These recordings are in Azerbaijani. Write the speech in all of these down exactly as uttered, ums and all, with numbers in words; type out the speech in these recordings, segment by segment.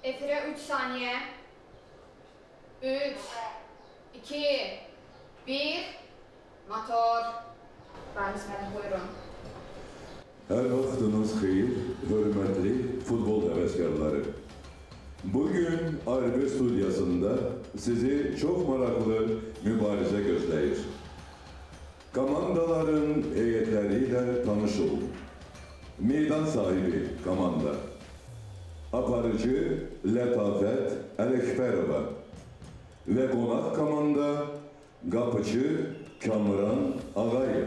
Efire üç saniye. üç, iki, bir, motor. Bəli, buyurun. Hər vaxtınız xeyir, hörmətli futbol həvəskarları. Bugün A R B studiyasında sizi çok maraqlı mübarizə gözləyir. Komandaların heyətleriyle tanış olun. Meydan sahibi komanda. Aparıcı Lətafət Ələkbərova ve qonaq komanda qapıcı Kamran Ağayev.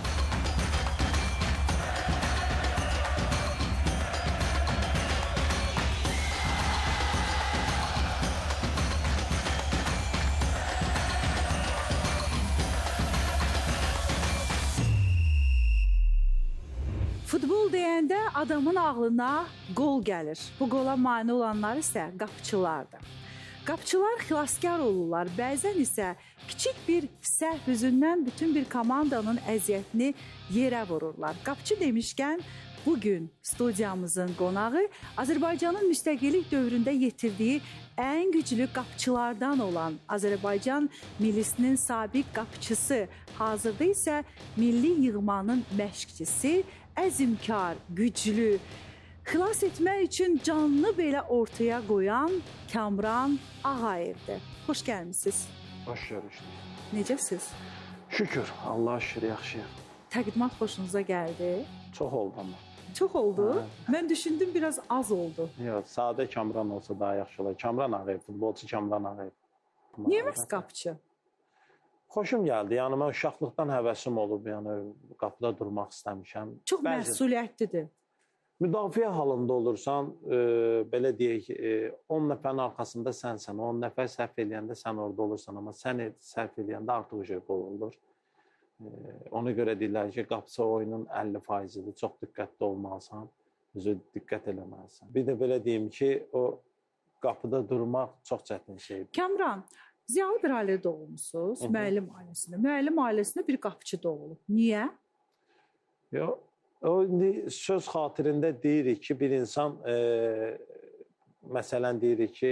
Futbol deyəndə adamın ağlına qol gəlir. Bu qola mane olanlar isə qapıçılardır. Qapıçılar xilaskar olurlar. Bəzən isə kiçik bir səhv üzündən bütün bir komandanın əziyyətini yerə vururlar. Qapıçı demişkən, bugün studiyamızın qonağı Azərbaycanın müstəqillik dövründə yetirdiyi ən güclü qapıçılardan olan Azərbaycan millisinin sabiq qapıçısı, hazırda isə milli yığmanın məşqçisi, əzmkar, güclü, xilas etmək üçün canlı belə ortaya qoyan Kamran Ağayevdir. Xoş gəlmişsiniz. Xoş görüşdük. Necəsiz? Şükür, Allah'a şükür, yaxşıyıq. Təqdimat xoşunuza gəldi? Çox oldu ama. Çox oldu. Hə. Mən düşündüm biraz az oldu. Yox, sadə Kamran olsa daha yaxşı olar. Kamran Ağayev, futbolçu Kamran Ağayev. Niyə məhz qapıçı? Xoşum gəldi. Yəni mən uşaqlıqdan həvəsim olub, yəni qapıda durmaq istəmişəm. Çox Bəzi... məsuliyyətlidir. Müdafiə halında olursan, e, belə deyək, e, on nəfərin arxasında sənsən, on nəfər səhv eləyəndə sən orada olursan, amma sən səhv eləyəndə artıq şey olur. E, ona görə deyirlər ki, qapıçı oyunun əlli faizidir, çox diqqətli olmalısan, özü diqqət eləməlisən. Bir də belə deyim ki, o qapıda durmaq çox çətin şeydir. Kamran, ziyalı bir ailədə doğulmuşsunuz, müəllim ailəsində. Müəllim ailəsində bir qapıçı doğulub. Niyə? Yox. O indi söz xatirində deyirik ki, bir insan e, məsələn deyirik ki,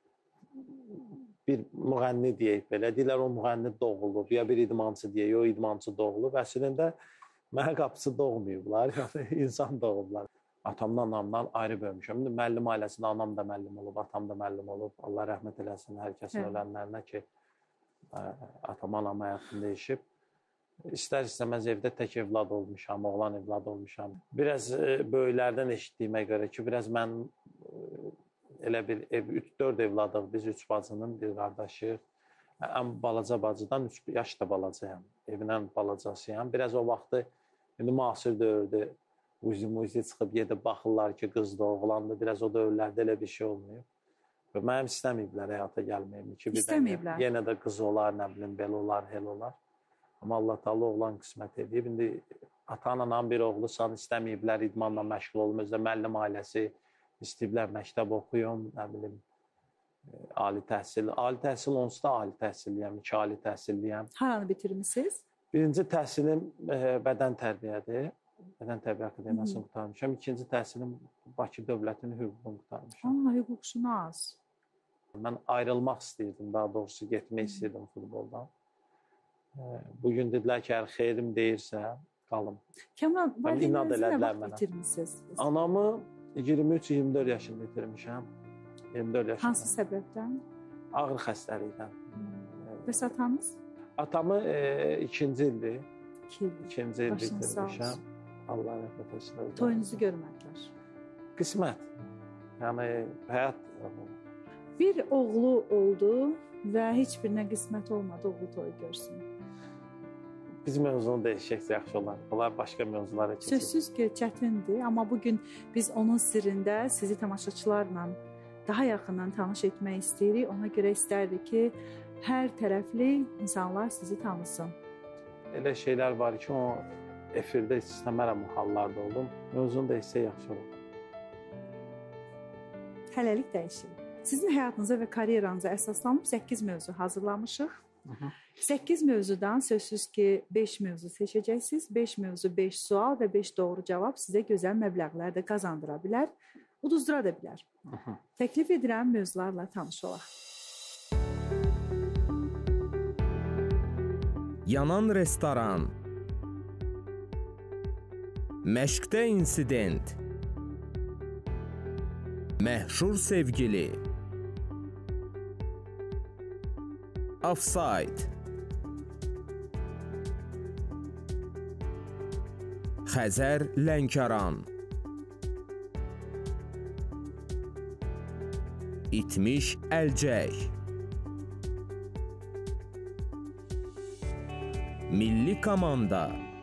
bir müğənni deyək belə, deyirlər o müğənni doğulub, ya bir idmançı deyək, o idmançı doğulub. Əslində mənə qapıçı doğmayıblar, yəni insan doğublar. Atamdan, anamdan ayrı böyümüşəm. Müəllim ailəsində anam da müəllim olub, atam da müəllim olub. Allah rəhmət eləsin hər kəsin ölənlərinə ki, ə, atam, anam həyatını dəyişib. İstər istəməz evdə tək evlad olmuşam, oğlan evlad olmuşam. Biraz e, böyüklərdən eşitdiyimə görə ki, biraz mən e, elə bir ev, üç dörd evladıq, biz üç bacının bir qardaşıyıq. Ən balaca bacıdan üç yaş da balacayam, evinin balacasıyam. Biraz o vaxtı, indi müasir dövrdür, uzi-muzi çıxıb gedib baxırlar ki, qızdır, oğlandır. Biraz o dövrlərdə elə bir şey olmuyor. Və mənim istəməyiblər həyata gəlməyim. İstəməyiblər. Yenə də qız olar, nə bilim, belə olar, hel olar. Amma Allah Taala oğlan qismət edib. İndi ata-ananın bir oğlusan, istəməyiblər idmanla məşğul olum. Özdə müəllim ailəsi istəyiblər, məktəb oxuyum, nə bilim, ali təhsil. Ali təhsil onsuz da ali təhsilliyəm, iki ali təhsilliyəm. Haranı bitirmisiniz? Birinci təhsilim e, bədən tərbiyədir. Bədən tərbiyə akademiyasını qurtarmışam. İkinci təhsilim Bakı Dövlətinin hüququnu qurtarmışam. Aa, hüquqşünas. Mən ayrılmaq istəyirdim, daha doğrusu getmək istəyirdim futboldan. Bugün dedilər ki, əgər xeyrim deyirsə, qalım. Kamran, valideynlərinizi nə vaxt bitirmişsiniz? Anamı iyirmi üç iyirmi dörd yaşında bitirmişəm. iyirmi dörd yaşında. Hansı səbəbdən? Ağır xəstəlikdən. Bəs atanız? Atamı e, ikinci ildir. İki il. İkinci il bitirmişəm. Allah rəhmət etsin. Toyunuzu görmədilər. Qismət. Yəni, həyat. Bir oğlu oldu və heç birinə qismət olmadı oğlu toyu görsün. Biz mövzunu dəyişək yaxşı olar. Onlar başqa mövzulara keçir. Sözsüz ki, çətindir, amma bugün biz onun sirrində sizi tamaşaçılarla daha yaxından tanış etmək istəyirik. Ona görə istərdik ki, hər tərəfli insanlar sizi tanısın. Elə şeylər var ki, o efirdə istəmərəm hallarda olum. Mövzunu dəyişsə yaxşı olar. Hələlik dəyişirik. Sizin həyatınıza və karyeranıza əsaslanıb səkkiz mövzu hazırlamışıq. səkkiz mövzudan sözsüz ki, beş mövzu seçəcəksiniz. beş mövzu, beş sual və beş doğru cavab sizə gözəl məbləğlər də qazandıra bilər. uduzdura da bilər. Təklif edirəm mövzularla tanış olaq. Yanan restoran, məşqdə insident, məşhur sevgili, offside, Xəzər Lənkəran, itmiş əlcək, milli komanda,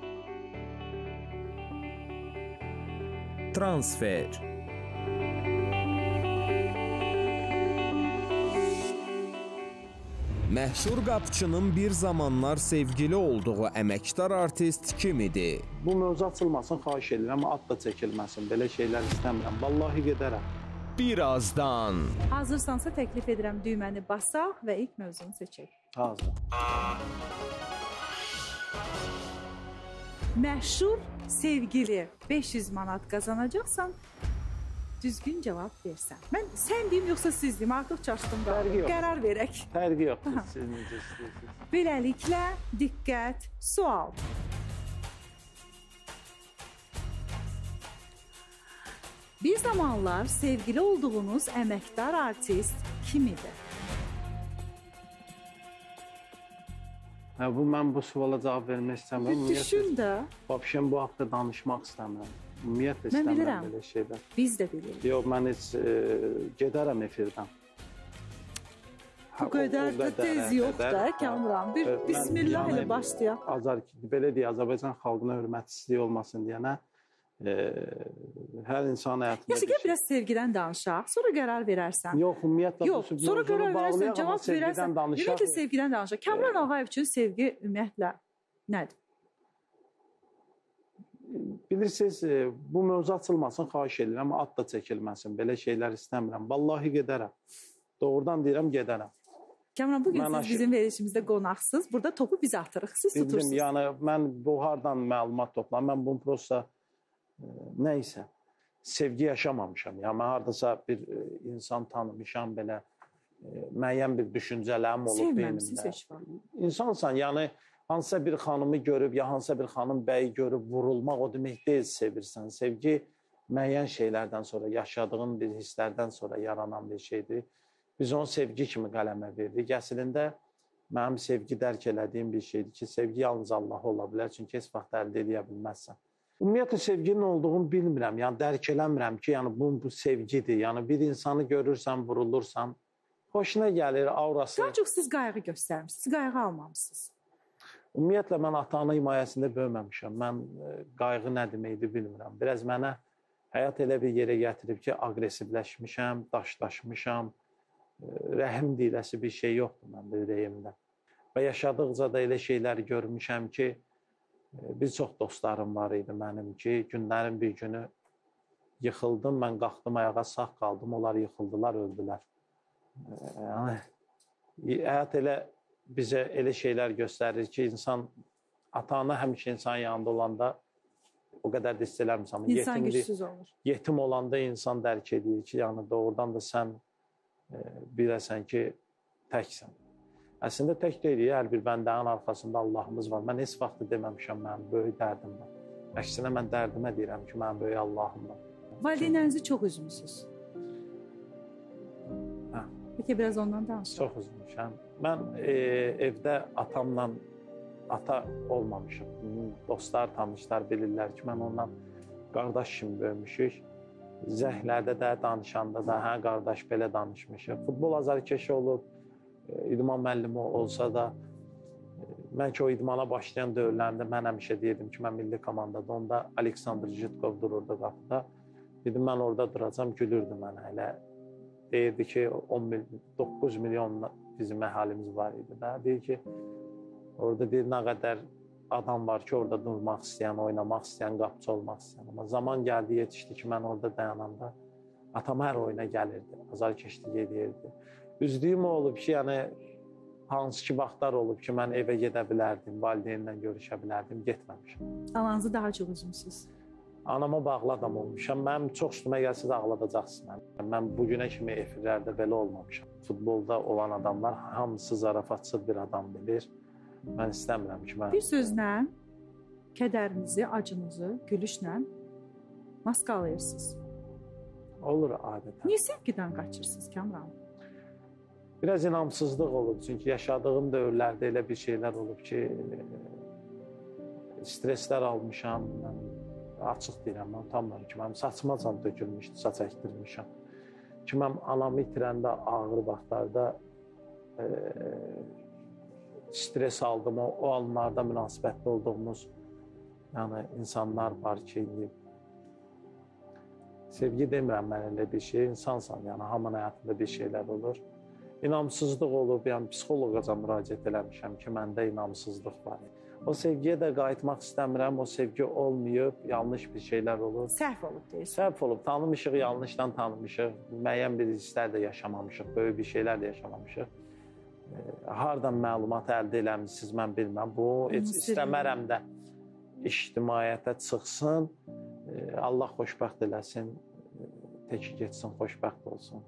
transfer. Məşhur qapıçının bir zamanlar sevgili olduğu əməkdar artist kim idi? Bu mövzu açılmasın, xahiş edirəm, amma ad da çəkilməsin. Belə şeylər istəmirəm. Vallahi gedərəm. Birazdan. Hazırsansa təklif edirəm düyməni basaq və ilk mövzunu seçək. Hazır. Məşhur sevgili beş yüz manat qazanacaqsan, düzgün cavab versən. Mən sən deyim, yoxsa siz deyim, artıq çaşdım da. Qərar verək. Fərqi yoxdur, siz necə istəyirsiniz. Beləliklə, diqqət, sual. Bir zamanlar sevgili olduğunuz əməkdar artist kim idi? Hə, bu, mən bu suala cavab vermək istəmirəm. Düşün də. Vəbşən bu haqda danışmaq istəmirəm. Ümumiyyətlə Mən istəmirəm bilirəm. belə şeylər. Biz də bilirik. Yox, mən heç e, gedərəm efirdən. Bu qədər də tez yox da, Kamran. Bir Mən, bismillah ilə yəni, başlayaq. Azər, belə deyək, Azərbaycan xalqına hörmətsizlik olmasın deyənə e, hər insan həyatında... Yaxşı, gəl biraz sevgidən danışaq, sonra qərar verərsən. Yox, ümumiyyətlə... Yox, sonra qərar verərsən, cavab verərsən. Ümumiyyətlə sevgidən danışaq. Kamran Ağayev üçün sevgi ümumiyyətlə nədir? Bilirsiniz, bu mövzu açılmasın, xahiş edirəm, ad da çəkilməsin, belə şeylər istəmirəm. Vallahi gedərəm. Doğrudan deyirəm, gedərəm. Kamran, bugün mən siz aşı... bizim verilişimizdə qonaqsınız. Burada topu biz atırıq, siz Bildim, tutursunuz. Yəni, mən bu hardan məlumat toplam, mən bunu prosta e, nəysə, sevgi yaşamamışam. Yəni, mən haradasa bir e, insan tanımışam, belə e, müəyyən bir düşüncələrim olub beynimdə. Sevməmişsiniz heç var. İnsansan, yəni, hansısa bir xanımı görüb, ya hansısa bir xanım bəyi görüb vurulmaq o demək deyil sevirsən. Sevgi müəyyən şeylərdən sonra, yaşadığın bir hisslərdən sonra yaranan bir şeydir. Biz onu sevgi kimi qələmə veririk. Əslində, mənim sevgi dərk elədiyim bir şeydir ki, sevgi yalnız Allah ola bilər, çünki heç vaxt əldə edə bilməzsən. Ümumiyyətlə, sevginin olduğunu bilmirəm, yəni dərk eləmirəm ki, yəni bu, bu sevgidir. Yəni bir insanı görürsən, vurulursan, xoşuna gəlir, aurası. Daha çox siz qayğı göstərmişsiniz, siz qayğı almamışsınız. Ümumiyyətlə, mən ata-ana himayəsində böyüməmişəm. Mən e, qayğı nə deməkdir bilmirəm. Biraz mənə həyat elə bir yerə gətirib ki, aqresivləşmişəm, daşlaşmışam, e, rəhim deyiləsi bir şey yoxdur məndə ürəyimdə. Və yaşadıqca da elə şeyləri görmüşəm ki, e, bir çox dostlarım var idi mənim ki, günlərin bir günü yıxıldım, mən qalxdım, ayağa sağ qaldım, onlar yıxıldılar, öldülər. E, yəni, həyat elə bizə elə şeylər göstərir ki, insan, ata-ana həmişə insan yanında olanda o qədər də hiss eləmirsən. İnsan gücsüz olur. Yetim olanda insan dərk edir ki, yəni doğrudan da sən e, biləsən ki, təksən. Əslində tək deyilik, hər bir bəndənin arxasında Allahımız var. Mən heç vaxt deməmişəm, mənim böyük dərdim var. Əksinə, mən dərdimə deyirəm ki, mənim böyük Allahım var. Valideynlərinizi çox üzmüsünüz. Hə. Peki, biraz ondan danışaq. Çox üzmüşəm. Mən e, evdə atamla ata olmamışım. Dostlar, tanışlar bilirlər ki, mən ondan qardaş kimi böyümüşük. Zəhlərdə də, danışanda da, hə, qardaş belə danışmışıq. Futbol azarkeşi olub, e, idman müəllimi olsa da, e, mən ki, o idmana başlayan dövrlərində mən həmişə deyirdim ki, mən milli komandada, onda Aleksandr Jitkov dururdu qapıda. Dedim, mən orada duracam, gülürdü mənə elə. Deyirdi ki, on doqquz milyon bizim əhalimiz var idi də. Deyir ki, orada deyir, nə qədər adam var ki, orada durmaq istəyən, oynamaq istəyən, qapıcı olmaq istəyən. Amma zaman gəldi, yetişdi ki, mən orada dayananda atam hər oyuna gəlirdi, azarkeşlik edirdi. Üzdüyüm o olub ki, yəni hansı ki vaxtlar olub ki, mən evə gedə bilərdim, valideynlə görüşə bilərdim, getməmişəm. Alanızı daha çox üzmüsünüz. Anama bağlı adam olmuşam. Mənim çox üstümə gəlsəz ağladacaqsınız. Mən bugünə kimi efirlərdə belə olmamışam. Futbolda olan adamlar hamısı zarafatçıl bir adam bilir. Mən istəmirəm ki, mən... Bir sözlə kədərinizi, acınızı gülüşlə maskalayırsınız. Olur adətən. Niyə sevgidən qaçırsınız Kamran? Biraz inamsızlıq olub. Çünki yaşadığım dövrlərdə elə bir şeylər olub ki, streslər almışam. Mən açıq deyirəm, mən utanmıram ki, mənim saçıma can tökülmüşdü, saç əkdirmişəm. Ki, mən anamı itirəndə ağır vaxtlarda e, stres aldım. O, o anlarda münasibətli olduğumuz yəni, insanlar var ki, sevgi demirəm mən elə bir şey, insansan, yəni hamının həyatında bir şeylər olur. İnamsızlıq olub, yəni psixoloqa müraciət eləmişəm ki, məndə inamsızlıq var. O sevgiyə də qayıtmaq istəmirəm, o sevgi olmayıb, yanlış bir şeylər olur. Səhv olub deyirsən. Səhv olub, tanımışıq, yanlışdan tanımışıq, müəyyən bir hisslər də yaşamamışıq, böyük bir şeylər də yaşamamışıq. E, hardan məlumat əldə eləmişsiniz, mən bilməm. Bu, heç istəmərəm də ictimaiyyətə çıxsın, e, Allah xoşbəxt eləsin, e, teki geçsin, xoşbəxt olsun.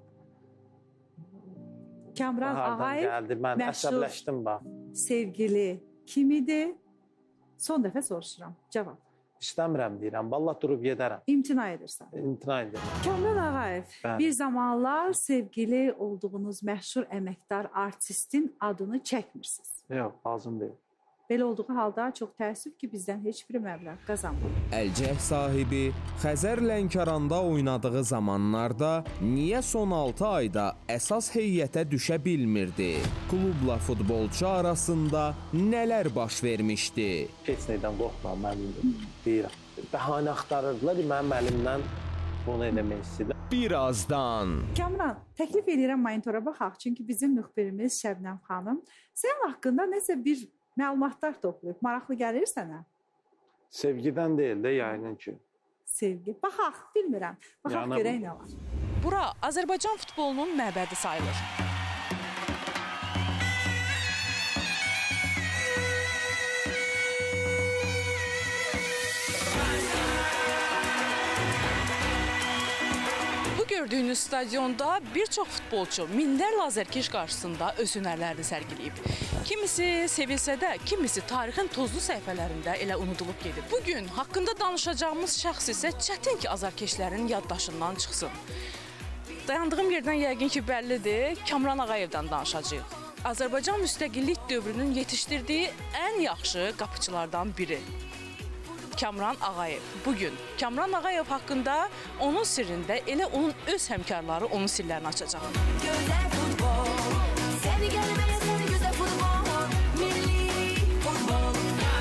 Kamran Ağayev gəldi, mən əsəbləşdim bax. Sevgili kim idi? Son dəfə soruşuram. Cavab. İstəmirəm deyirəm. Vallahi durub gedərəm. İmtina edirsən. İmtina edirəm. Kamran Ağayev, Bəli. bir zamanlar sevgili olduğunuz məşhur əməkdar artistin adını çəkmirsiniz. Yox, lazım deyil. Belə olduğu halda çox təəssüf ki, bizdən heç bir məbləğ qazanmır. Əlcək sahibi Xəzər Lənkəranda oynadığı zamanlarda niyə son altı ayda əsas heyətə düşə bilmirdi? Klubla futbolçu arasında nələr baş vermişdi? Heç nədən qorxmam, mən deyirəm. Bəhanə axtarırdılar, mənim əlimdən bunu eləmək istəyirlər. Birazdan. Kamran, təklif edirəm monitora baxaq, çünki bizim müxbirimiz Şəbnəm xanım sənin haqqında nəsə bir məlumatlar toplayıb. Maraqlı gəlir sənə? Sevgidən deyil də, yayının ki. Sevgi. Baxaq, bilmirəm. Baxaq, Yəni, görək nə var. Bura Azərbaycan futbolunun məbədi sayılır. Bu gördüyünüz stadionda bir çox futbolçu minlərlə azərkeş qarşısında öz hünərlərini sərgiləyib. Kimisi sevilsə də, kimisi tarixin tozlu səhifələrində elə unudulub gedib. Bugün haqqında danışacağımız şəxs isə çətin ki, azərkeşlərin yaddaşından çıxsın. Dayandığım yerdən yəqin ki, bəllidir, Kamran Ağayevdən danışacağıq. Azərbaycan müstəqillik dövrünün yetişdirdiyi ən yaxşı qapıçılardan biri. Kamran Ağayev. Bugün Kamran Ağayev haqqında, onun sirrində elə onun öz həmkarları onun sirlərini açacaq. Gözəl futbol, səni gəlməyə səni gözəl futbol, milli futbol.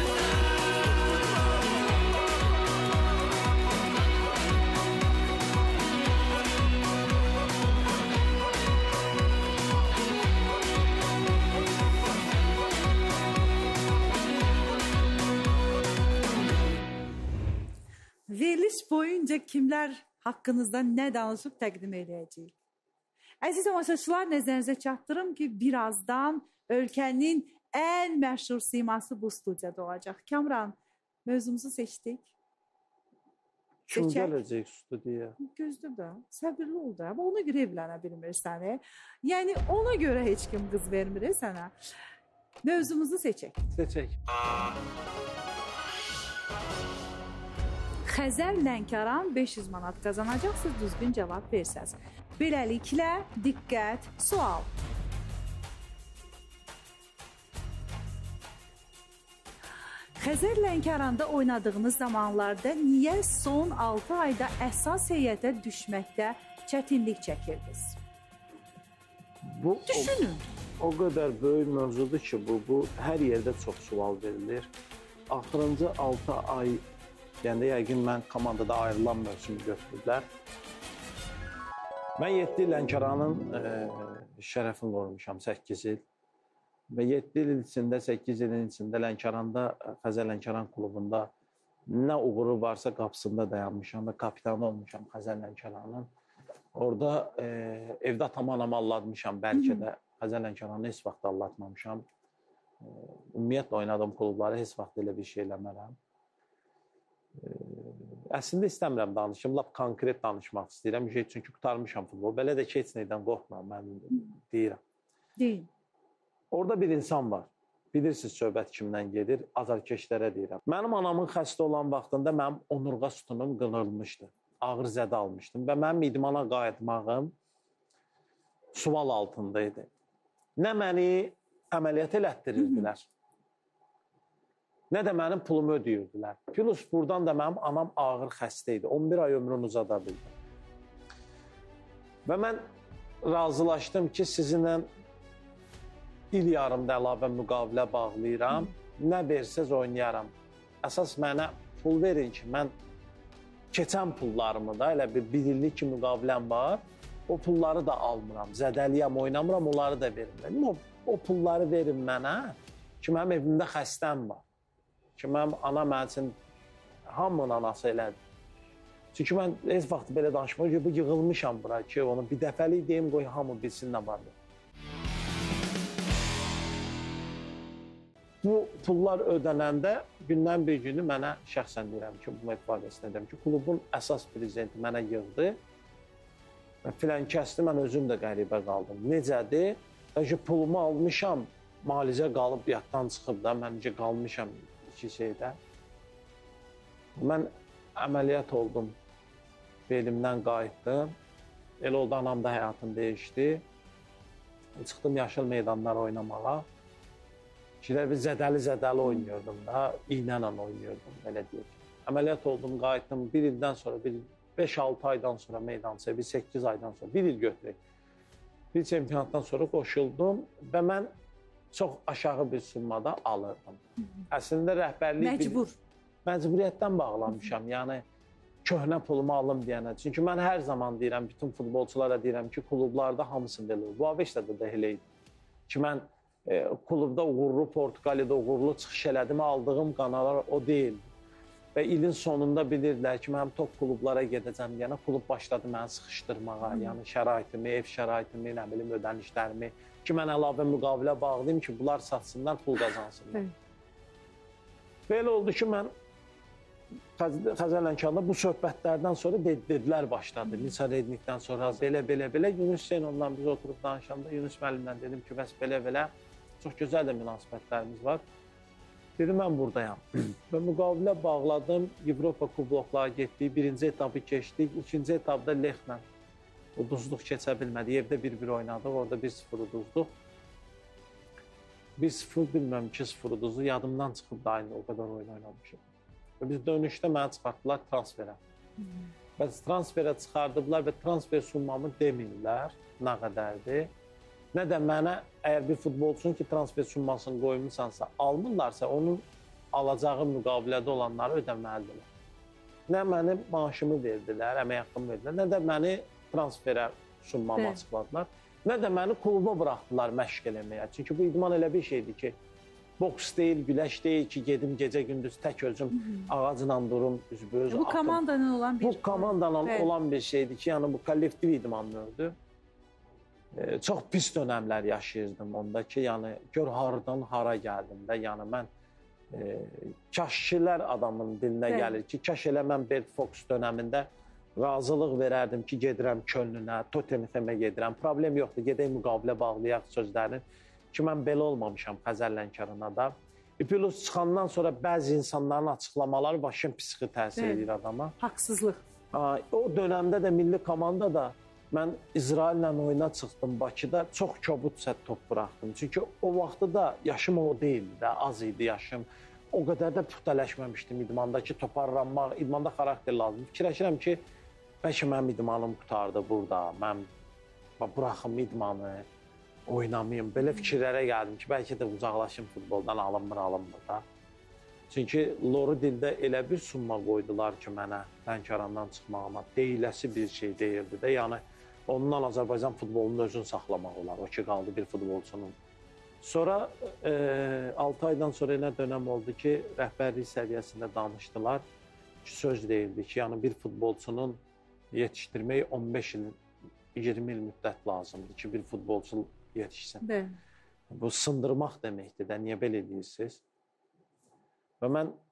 Veriliş boyunca kimlər haqqınızda nə danışıb təqdim edəcəyik. Əziz tamaşaçılar, nəzərinizə çatdırım ki, birazdan ölkənin ən məşhur siması bu studiyada olacaq. Kamran, mövzumuzu seçdik. Kim gələcək studiyaya? Gözlə də, səbirli ol da. Amma ona görə evlənə bilmirsən. Yəni, ona görə heç kim qız vermir sənə. Mövzumuzu seçək. Seçək. Xəzər Lənkəran beş yüz manat qazanacaqsınız, düzgün cavab versəz. Beləliklə, diqqət, sual. Xəzər Lənkəranda oynadığınız zamanlarda niyə son altı ayda əsas heyətə düşməkdə çətinlik çəkirdiniz? Bu, Düşünün. O, o qədər böyük mövzudur ki, bu, bu hər yerdə çox sual verilir. Axırıncı altı ay yəni yəqin mən komandada ayrılan mövsümü götürüblər. Mən yeddi il Lənkəranın e, şərəfini qorumuşam, səkkiz il. Və yeddi il içində, səkkiz ilin içində Lənkəranda, Xəzər Lənkəran klubunda nə uğuru varsa qapısında dayanmışam və kapitanı olmuşam Xəzər Lənkəranın. Orada e, evdə atam anamı allatmışam, bəlkə də Xəzər Lənkəranı heç vaxt allatmamışam. E, ümumiyyətlə oynadığım klubları heç vaxt elə bir şey eləmərəm. əslində istəmirəm danışım, lap konkret danışmaq istəyirəm. Çünki qurtarmışam futbol. Belə də ki, heç neydən qorxmuram, mən deyirəm. Deyin. Orada bir insan var. Bilirsiniz, söhbət kimdən gedir? Azarkeşlərə deyirəm. Mənim anamın xəstə olan vaxtında mənim onurğa sütunum qırılmışdı. Ağır zədə almışdım və mənim idmana qayıtmağım sual altındaydı. Nə məni əməliyyat elətdirirdilər, nə də mənim pulumu ödəyirdilər. Plus, buradan da mənim anam ağır xəstə idi. on bir ay ömrünü uzada bildi. Və mən razılaşdım ki, sizinlə il yarımda əlavə müqavilə bağlayıram. Nə versəz oynayaram. Əsas mənə pul verin ki, mən keçən pullarımı da, elə bir bir illik ki müqaviləm var, o pulları da almıram. Zədəliyəm, oynamıram, onları da verin. O, o pulları verin mənə ki, mənim evimdə xəstəm var. Ki, mənim ana mənim üçün hamının anası elədir. Çünki mən heç vaxt belə danışmıyorum ki, bu yığılmışam bura ki, onu bir dəfəlik deyim, qoy hamı bilsin nə vardır. Bu pullar ödənəndə gündən bir günü mənə şəxsən deyirəm ki, bu ifadəsini edirəm ki, klubun əsas prezidenti mənə yığdı və filan kəsdi, mən özüm də qəribə qaldım. Necədir? Ki, pulumu almışam, malicə qalıb yaddan çıxıb da, mən necə qalmışam iki şeydə. Mən əməliyyat oldum, belimdən qayıtdım, elə oldu anam da həyatım dəyişdi. Çıxdım yaşıl meydanlar oynamağa. Şeylər bir zədəli-zədəli oynuyordum da, iynənlə oynuyordum, belə deyək. Əməliyyat oldum, qayıtdım, bir ildən sonra, bir beş altı aydan sonra meydançaya, bir səkkiz aydan sonra, bir il götürək. Bir çempionatdan sonra qoşuldum və mən çox aşağı bir summada alırdım. Əslində rəhbərlik... Məcbur. Bir, məcburiyyətdən bağlamışam, yəni köhnə pulumu alım deyənə. Çünki mən hər zaman deyirəm, bütün futbolçulara deyirəm ki, klublarda hamısı belə olur. Bu Aveşdə də elə idi ki, mən E, klubda uğurlu, Portugaliyada uğurlu çıxış elədim, aldığım qanalar o deyil. Və ilin sonunda bilirdilər ki, mənim top klublara gedəcəm deyənə, klub başladı məni sıxışdırmağa, hmm. yəni şəraitimi, ev şəraitimi, nə bilim, ödənişlərimi ki, mən əlavə müqavilə bağlayayım ki, bunlar satsınlar, pul qazansınlar. Hmm. Belə oldu ki, mən Xəzərlənkəranda bu söhbətlərdən sonra dedilər başladı. Nisa Rednikdən sonra belə, belə, belə. Yunus Hüseynovla biz oturub danışanda Yunus müəllimdən dedim ki, bəs belə-belə çox gözəl də münasibətlərimiz var. Dedim, mən buradayam. Və müqavilə bağladım, Avropa kubloklara getdik, birinci etabı keçdik, ikinci etabda Lexlə uduzluq keçə bilmədi. Evdə bir-bir oynadıq, orada bir sıfır uduzduq. bir sıfır bilməm, iki sıfır uduzduq, yadımdan çıxıb da aynı o qədər oyun oynamışım. Və biz dönüşdə mənə çıxartdılar transferə. Və transferə çıxardıblar və transfer summamı demirlər, nə qədərdir. Nə də mənə, əgər bir futbolçunun ki, transfer summasını qoymuşsansa, almırlarsa, onun alacağı müqavilədə olanları ödəməlidirlər. Nə mənim maaşımı verdilər, əmək haqqımı verdilər, nə də məni transferə summamı açıqladılar, nə də məni kluba buraxdılar məşq eləməyə. Çünki bu idman elə bir şeydir ki, boks deyil, güləş deyil ki, gedim gecə-gündüz tək özüm ağacla durum, üzböz, bu komandanın olan bir Bu komandanın olan bir şeydir ki, yəni bu kollektiv idman növüdür. E, çox pis dönəmlər yaşayırdım onda ki, yəni gör haradan hara gəldim də, yəni mən e, kaşkilər adamın dilinə Bəli. gəlir ki, kaş elə mən Bert Fox dönəmində razılıq verərdim ki, gedirəm Kölnünə, Tottenhamə gedirəm, problem yoxdur, gedək müqavilə bağlayaq sözlərini. Ki, mən belə olmamışam Xəzərlənkərana da. Plus çıxandan sonra bəzi insanların açıqlamaları başım psixi təsir evet. edir adama. Haqsızlıq. O dönəmdə də milli komanda da mən İsraillə oyuna çıxdım Bakıda, çox kobud sət top buraxdım. Çünki o vaxtda da yaşım o deyildi də, az idi yaşım. O qədər də püxtələşməmişdim idmanda ki, toparlanmaq, idmanda xarakter lazım. Fikirləşirəm ki, bəlkə mənim idmanım qutardı burada, mən buraxım idmanı. Oynamayım. Belə fikirlərə gəldim ki, bəlkə də uzaqlaşım futboldan, alınmır, alınmır da. Çünki Loru dildə elə bir summa qoydular ki, mənə Lənkərandan çıxmağıma deyiləsi bir şey deyirdi də. Yəni, ondan Azərbaycan futbolunun özünü saxlamaq olar. O ki, qaldı bir futbolçunun. Sonra e, altı aydan sonra elə dönəm oldu ki, rəhbərlik səviyyəsində danışdılar. Söz deyildi ki, yəni bir futbolçunun yetişdirmək on beş il, iyirmi il müddət lazımdır ki, bir futbolçu yetişsin. Bəli. Bu sındırmaq deməkdir də, niyə belə deyirsiniz? Və mən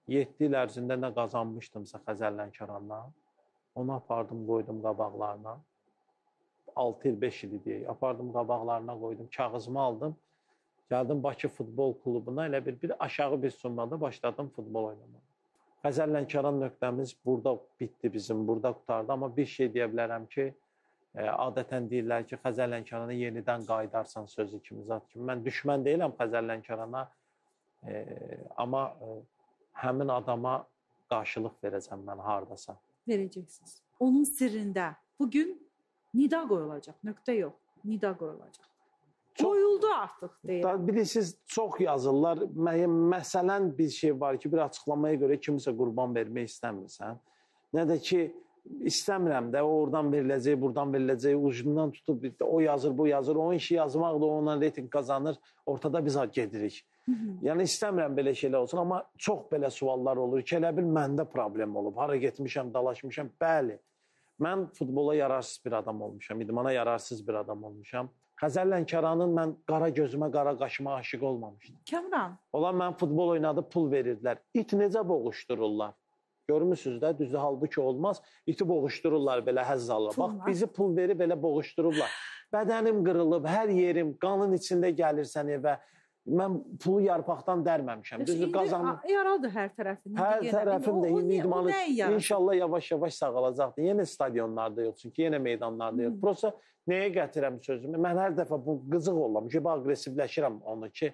yeddi il ərzində nə qazanmışdımsa Xəzər Lənkərandan, onu apardım, qoydum qabaqlarına. altı il, beş il deyək, apardım qabaqlarına qoydum, kağızımı aldım. Gəldim Bakı Futbol Klubuna, elə bir, bir aşağı bir summada başladım futbol oynamağa. Xəzər Lənkəran nöqtəmiz burada bitdi bizim, burada qutardı. Amma bir şey deyə bilərəm ki, e, adətən deyirlər ki, Xəzər Lənkərana yenidən qayıdarsan sözü kimi, zat kimi. Mən düşmən deyiləm Xəzər Lənkərana, e, amma e, həmin adama qarşılıq verəcəm mən hardasa. Verəcəksiniz. Onun sirrində bugün nida qoyulacaq, nöqtə yox, nida qoyulacaq. Qoyuldu artıq deyirəm. Bilirsiniz, çox yazırlar. Məsələn bir şey var ki, bir açıqlamaya görə kimisə qurban vermək istəmirsən. Nə də ki, istəmirəm də, oradan veriləcək, buradan veriləcək, ucundan tutub, o yazır, bu yazır, o işi yazmaq da ondan reyting qazanır, ortada biz gedirik. Hı -hı. Yəni istəmirəm belə şeylər olsun, amma çox belə suallar olur ki, elə bil məndə problem olub, hara getmişəm, dalaşmışam, bəli. Mən futbola yararsız bir adam olmuşam, idmana yararsız bir adam olmuşam. Xəzər Lənkəranın mən qara gözümə, qara qaşıma aşiq olmamışdım. Kamran. Onlar mən futbol oynadı, pul verirdilər. İt necə boğuşdururlar? Görmüsünüz də, düzdür, halbuki olmaz. İti boğuşdururlar, belə həzz alırlar. Bax, bizi pul verib belə boğuşdururlar. Bədənim qırılıb, hər yerim, qanın içində gəlirsən evə. Mən pulu yarpaqdan dərməmişəm. Düzdür, qazandım. Yaradı hər tərəfində. Hər tərəfimdə indi idmanı inşallah yavaş-yavaş sağalacaqdır. Yenə stadionlarda yox, çünki yenə meydanlarda yox. Prosta nəyə gətirəm sözümü? Mən hər dəfə bu qızıq olam, ki, agressivləşirəm onu ki.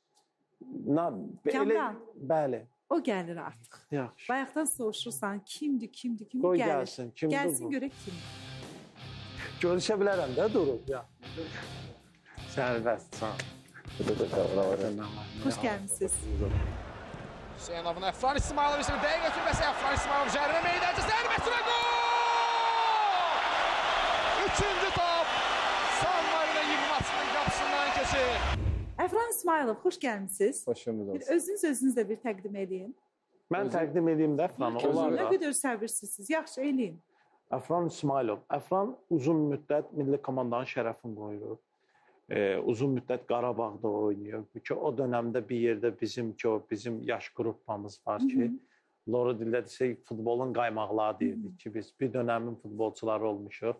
Kamran. Bəli. O gəlir artıq. Yaxşı. Bayaqdan soruşursan, kimdir, kimdir, kimdir Qoy gəlir. gəlsin, kimdir bu? Gəlsin görək kimdir. Görüşə bilərəm də durub. Sərbəst, sağ ol. Xoş gəlmişsiniz. Hüseynovun Əfran İsmailov isə dəqiq götürməsi Əfran İsmailov cərimə meydançı zərbəsi və gol! Üçüncü top San Marino yığmasının qapısından keçir. Əfran İsmailov, xoş gəlmişsiniz. Xoş gəlmisiniz. Özünüz özünüzlə bir təqdim edin. Mən təqdim edeyim də Əfranı. Nə qədər səbirsizsiniz, yaxşı eləyin. Əfran İsmailov. Əfran uzun müddət milli komandanın şərəfini qoyur. Ee, uzun müddət Qarabağda oynayır. Ki, o dönəmdə bir yerdə bizim ki, o bizim yaş qrupamız var ki, Hı -hı. Loro dildə desək, futbolun qaymaqları deyirdik ki, biz bir dönəmin futbolçuları olmuşuq.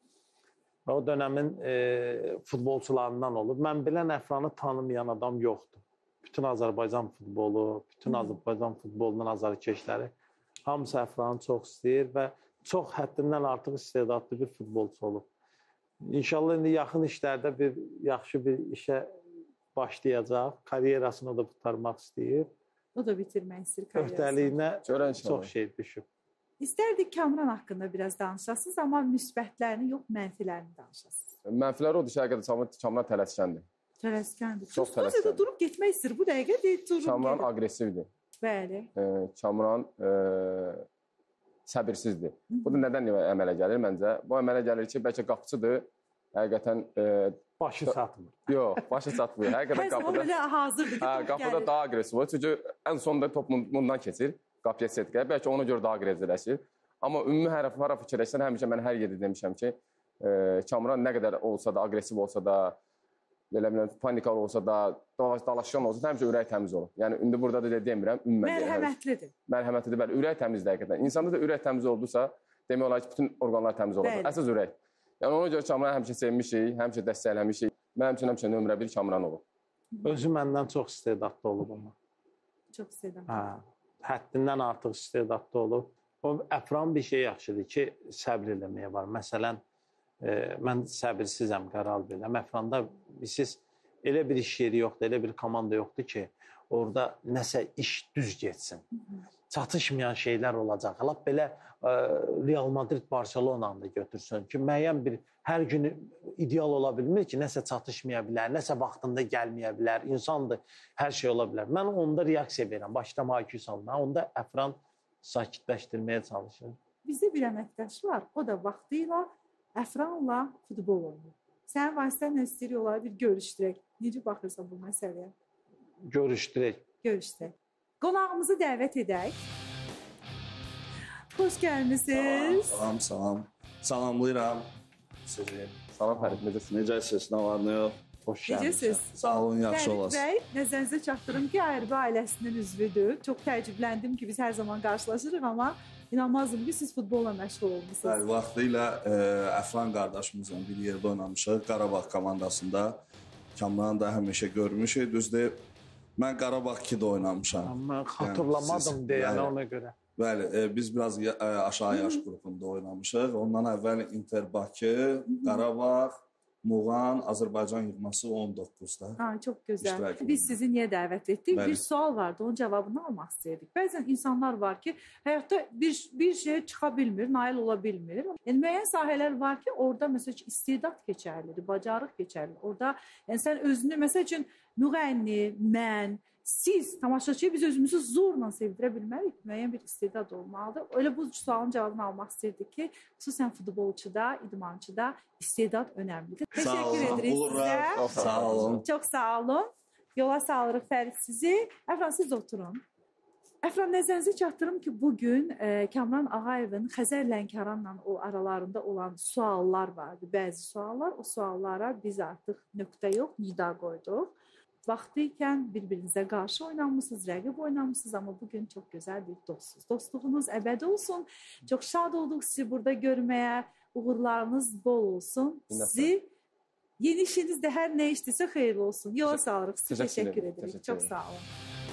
O dönəmin e, futbolçularından olub. Mən bilən Əfranı tanımayan adam yoxdur. Bütün Azərbaycan futbolu, bütün Hı -hı. Azərbaycan futbolunun azarkeşləri hamısı Əfranı çox istəyir və çox həddindən artıq istedadlı bir futbolçu olub. İnşallah indi yaxın işlərdə bir yaxşı bir işə başlayacaq. Karyerasını da qurtarmaq istəyir. O da bitirmək istəyir karyerasını. Öhdəliyinə çox şey düşüb. İstərdik Kamran haqqında biraz danışasınız, amma müsbətlərini yox, mənfilərini danışasınız. Mənfiləri odur ki, həqiqətən Kamran tələskəndir. Tələskəndir. Çox tələskəndir. Durub getmək istəyir. Bu dəqiqə deyil, durub Kamran aqressivdir. Bəli. E, Kamran e, səbirsizdir. Bu da nədən əmələ gəlir məncə? Bu əmələ gəlir ki, bəlkə qapıçıdır, həqiqətən... E, başı satmır. Yox, başı satmır. Həqiqətən qapıda... Həzm hazırdır ki, hə, qapıda gəlir. Daha agresiv olur. Çünki ən sonunda top bundan keçir, qapıya setqə. Bəlkə ona görə daha agressivləşir. Amma ümumi hərə fikirləşsən, həmişə mən hər yerdə demişəm ki, e, Kamran nə qədər olsa da, agresiv olsa da, belə bilən, panikalı olsa da, dalaşan olsa da, həmişə ürək təmiz olur. Yəni, indi burada da demirəm, ümumən deyirəm. Mərhəmətlidir. Mərhəmətlidir, bəli. Ürək təmizdir həqiqətən. İnsanda da ürək təmiz oldusa, demək olar ki, bütün orqanlar təmiz olur. Əsas ürək. Yəni, ona görə Kamranı həmişə sevmişik, həmişə dəstəkləmişik. Mənim üçün həmişə nömrə bir Kamran olur. Özü məndən çox istedadlı olub amma. Çox istedadlı. Hə, həddindən artıq istedadlı olub. O, Əfran bir şey yaxşıdır ki, səbr eləməyə var. Məsələn, e, mən səbirsizəm, qərar biləm. Əfranda siz elə bir iş yeri yoxdur, elə bir komanda yoxdur ki, orada nəsə iş düz getsin. Hı -hı. Çatışmayan şeylər olacaq. Lap belə e, Real Madrid Barcelona'nı da götürsün ki, müəyyən bir hər günü ideal ola bilmir ki, nəsə çatışmaya bilər, nəsə vaxtında gəlməyə bilər, insandır, hər şey ola bilər. Mən onda reaksiya verirəm, başda H Q salma, onda Əfran sakitləşdirməyə çalışır. Bizdə bir əməkdaş var, o da vaxtı ilə Əfranla futbol oynayır. Sənin vasitənlə istəyir olaraq bir görüşdürək. Necə baxırsan bu məsələyə? Görüşdürək. Görüşdürək. Qonağımızı dəvət edək. Xoş gəlmisiniz. Salam, salam. Salamlayıram sizi. Salam Fərid, necəsiniz? Necəsiniz, nə var, nə yox? Xoş Necəsiz? gəlmisiniz. Sağ olun, yaxşı Fərid olasınız. bəy, nəzərinizə çatdırım ki, Ərbi ailəsinin üzvüdür. Çox təəccübləndim ki, biz hər zaman qarşılaşırıq, amma inanmazdım ki, siz futbolla məşğul olmusunuz. Bəli, vaxtilə e, Əfran qardaşımızla bir yerdə oynamışıq. Qarabağ komandasında. Kamran da həmişə görmüşük. Düzdür, mən Qarabağ ikidə oynamışam. Amma xatırlamadım siz- deyən bəli. ona görə. Bəli, e, biz biraz ya- e, aşağı yaş qrupunda oynamışıq. Ondan əvvəl Inter Bakı, Qarabağ, Muğan, Azərbaycan yığması on doqquzda. Ha, çox gözəl. İştirak Biz edirəm. sizi niyə dəvət etdik? Bəli. Bir sual vardı, onun cavabını almaq istəyirdik. Bəzən insanlar var ki, həyatda bir bir şey çıxa bilmir, nail ola bilmir. Yəni müəyyən sahələr var ki, orada məsəl üçün istedad keçərlidir, bacarıq keçərlidir. Orada yəni sən özünü məsəl üçün müğənni, mən, siz tamaşaçıyı biz özümüzü zorla sevdirə bilmərik. Müəyyən bir istedad olmalıdır. Elə bu sualın cavabını almaq istəyirdik ki, xüsusən futbolçuda, idmançıda istedad önəmlidir. Sağ Təşəkkür olun, edirik uğurlar. sizə. Sağ olun. Çox sağ olun. Yola salırıq Fərid sizi. Əfran siz oturun. Əfran nəzərinizə çatdırım ki, bugün e, Kamran Ağayevin Xəzər Lənkəranla o aralarında olan suallar vardı. Bəzi suallar, o suallara biz artıq nöqtə yox, nida qoyduq. Vaxtı ikən bir-birinizə qarşı oynanmışsınız, rəqib oynanmışsınız, amma bugün çox gözəl bir dostsuz. Dostluğunuz əbədi olsun. Çox şad olduq sizi burada görməyə. Uğurlarınız bol olsun. Sizi yeni işinizdə hər nə işdirsə xeyirli olsun. Yola salırıq. Sizi Təşəkkür təşəkkür ederim, edirik. təşəkkür Çox ederim. sağ olun.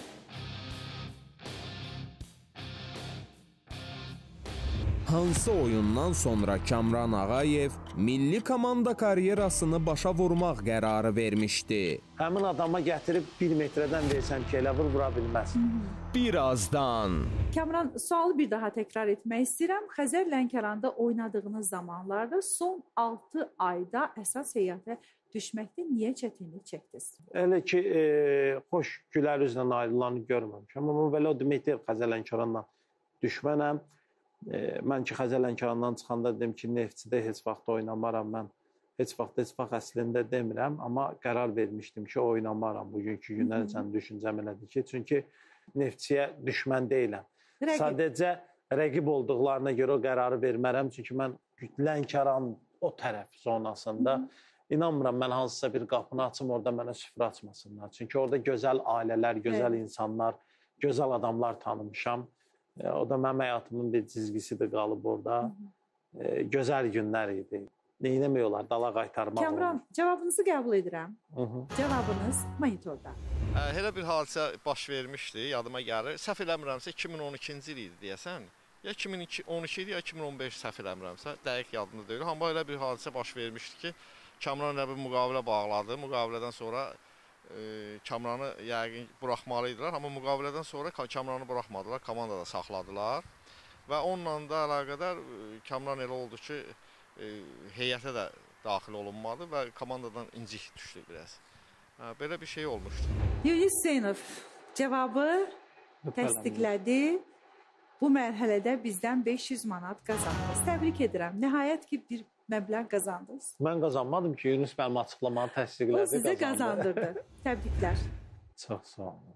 Hansı oyundan sonra Kamran Ağayev milli komanda karyerasını başa vurmaq qərarı vermişdi? Həmin adama gətirib bir metrədən versəm ki, elə vur, vura bilməz. Birazdan. Kamran, sualı bir daha təkrar etmək istəyirəm. Xəzər Lənkəranda oynadığınız zamanlarda son altı ayda əsas heyətə düşməkdə niyə çətinlik çəkdiniz? Elə ki, e, xoş gülər üzlə ayrılanı görməmişəm. Amma belə o demək deyil, Xəzər Lənkərandan düşmənəm. E, mən ki, Xəzər Lənkərandan çıxanda dedim ki, Neftçidə heç vaxt oynamaram. Mən heç vaxt, heç vaxt əslində demirəm. Amma qərar vermişdim ki, oynamaram. Bugünkü günlərcən düşüncəm elədir ki, çünki Neftçiyə düşmən deyiləm. Rəqib. Sadəcə rəqib olduqlarına görə o qərarı vermərəm. Çünki mən Lənkəran o tərəf zonasında inanmıram mən hansısa bir qapını açım, orada mənə süfrə açmasınlar. Çünki orada gözəl ailələr, gözəl Evet. insanlar, gözəl adamlar tanımışam. E, o da mənim həyatımın bir cizgisidir qalıb orada. E, gözəl günlər idi. Neynəmək olar, dala qaytarmaq Kamran, olur. cavabınızı qəbul edirəm. Hı -hı. Cavabınız monitorda. Ə, Elə bir hadisə baş vermişdi, yadıma gəlir. Səhv eləmirəmsə iki min on ikinci il idi deyəsən. Ya iki min on iki idi, ya iki min on beş səhv eləmirəmsə, dəqiq yadımda deyil. Amma elə bir hadisə baş vermişdi ki, Kamran elə bir müqavilə bağladı. Müqavilədən sonra e, Kamranı yəqin buraxmalıydılar, amma müqavilədən sonra Kamranı buraxmadılar, komandada saxladılar. Və onunla da əlaqədar e, Kamran elə oldu ki, e, heyətə də daxil olunmadı və komandadan incik düşdü biraz. Hə, belə bir şey olmuşdu. Yunus Hüseynov cavabı təsdiqlədi. Bu mərhələdə bizdən beş yüz manat qazandınız. Təbrik edirəm. Nəhayət ki, bir məbləğ qazandınız. Mən qazanmadım ki, Yunus mənim açıqlamanı təsdiqlədi. O sizə qazandı. qazandırdı. Təbriklər. Çox sağ olun.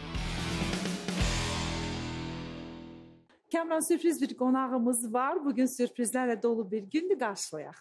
Kamran, sürpriz bir qonağımız var. Bugün sürprizlərlə dolu bir gündür, qarşılayaq.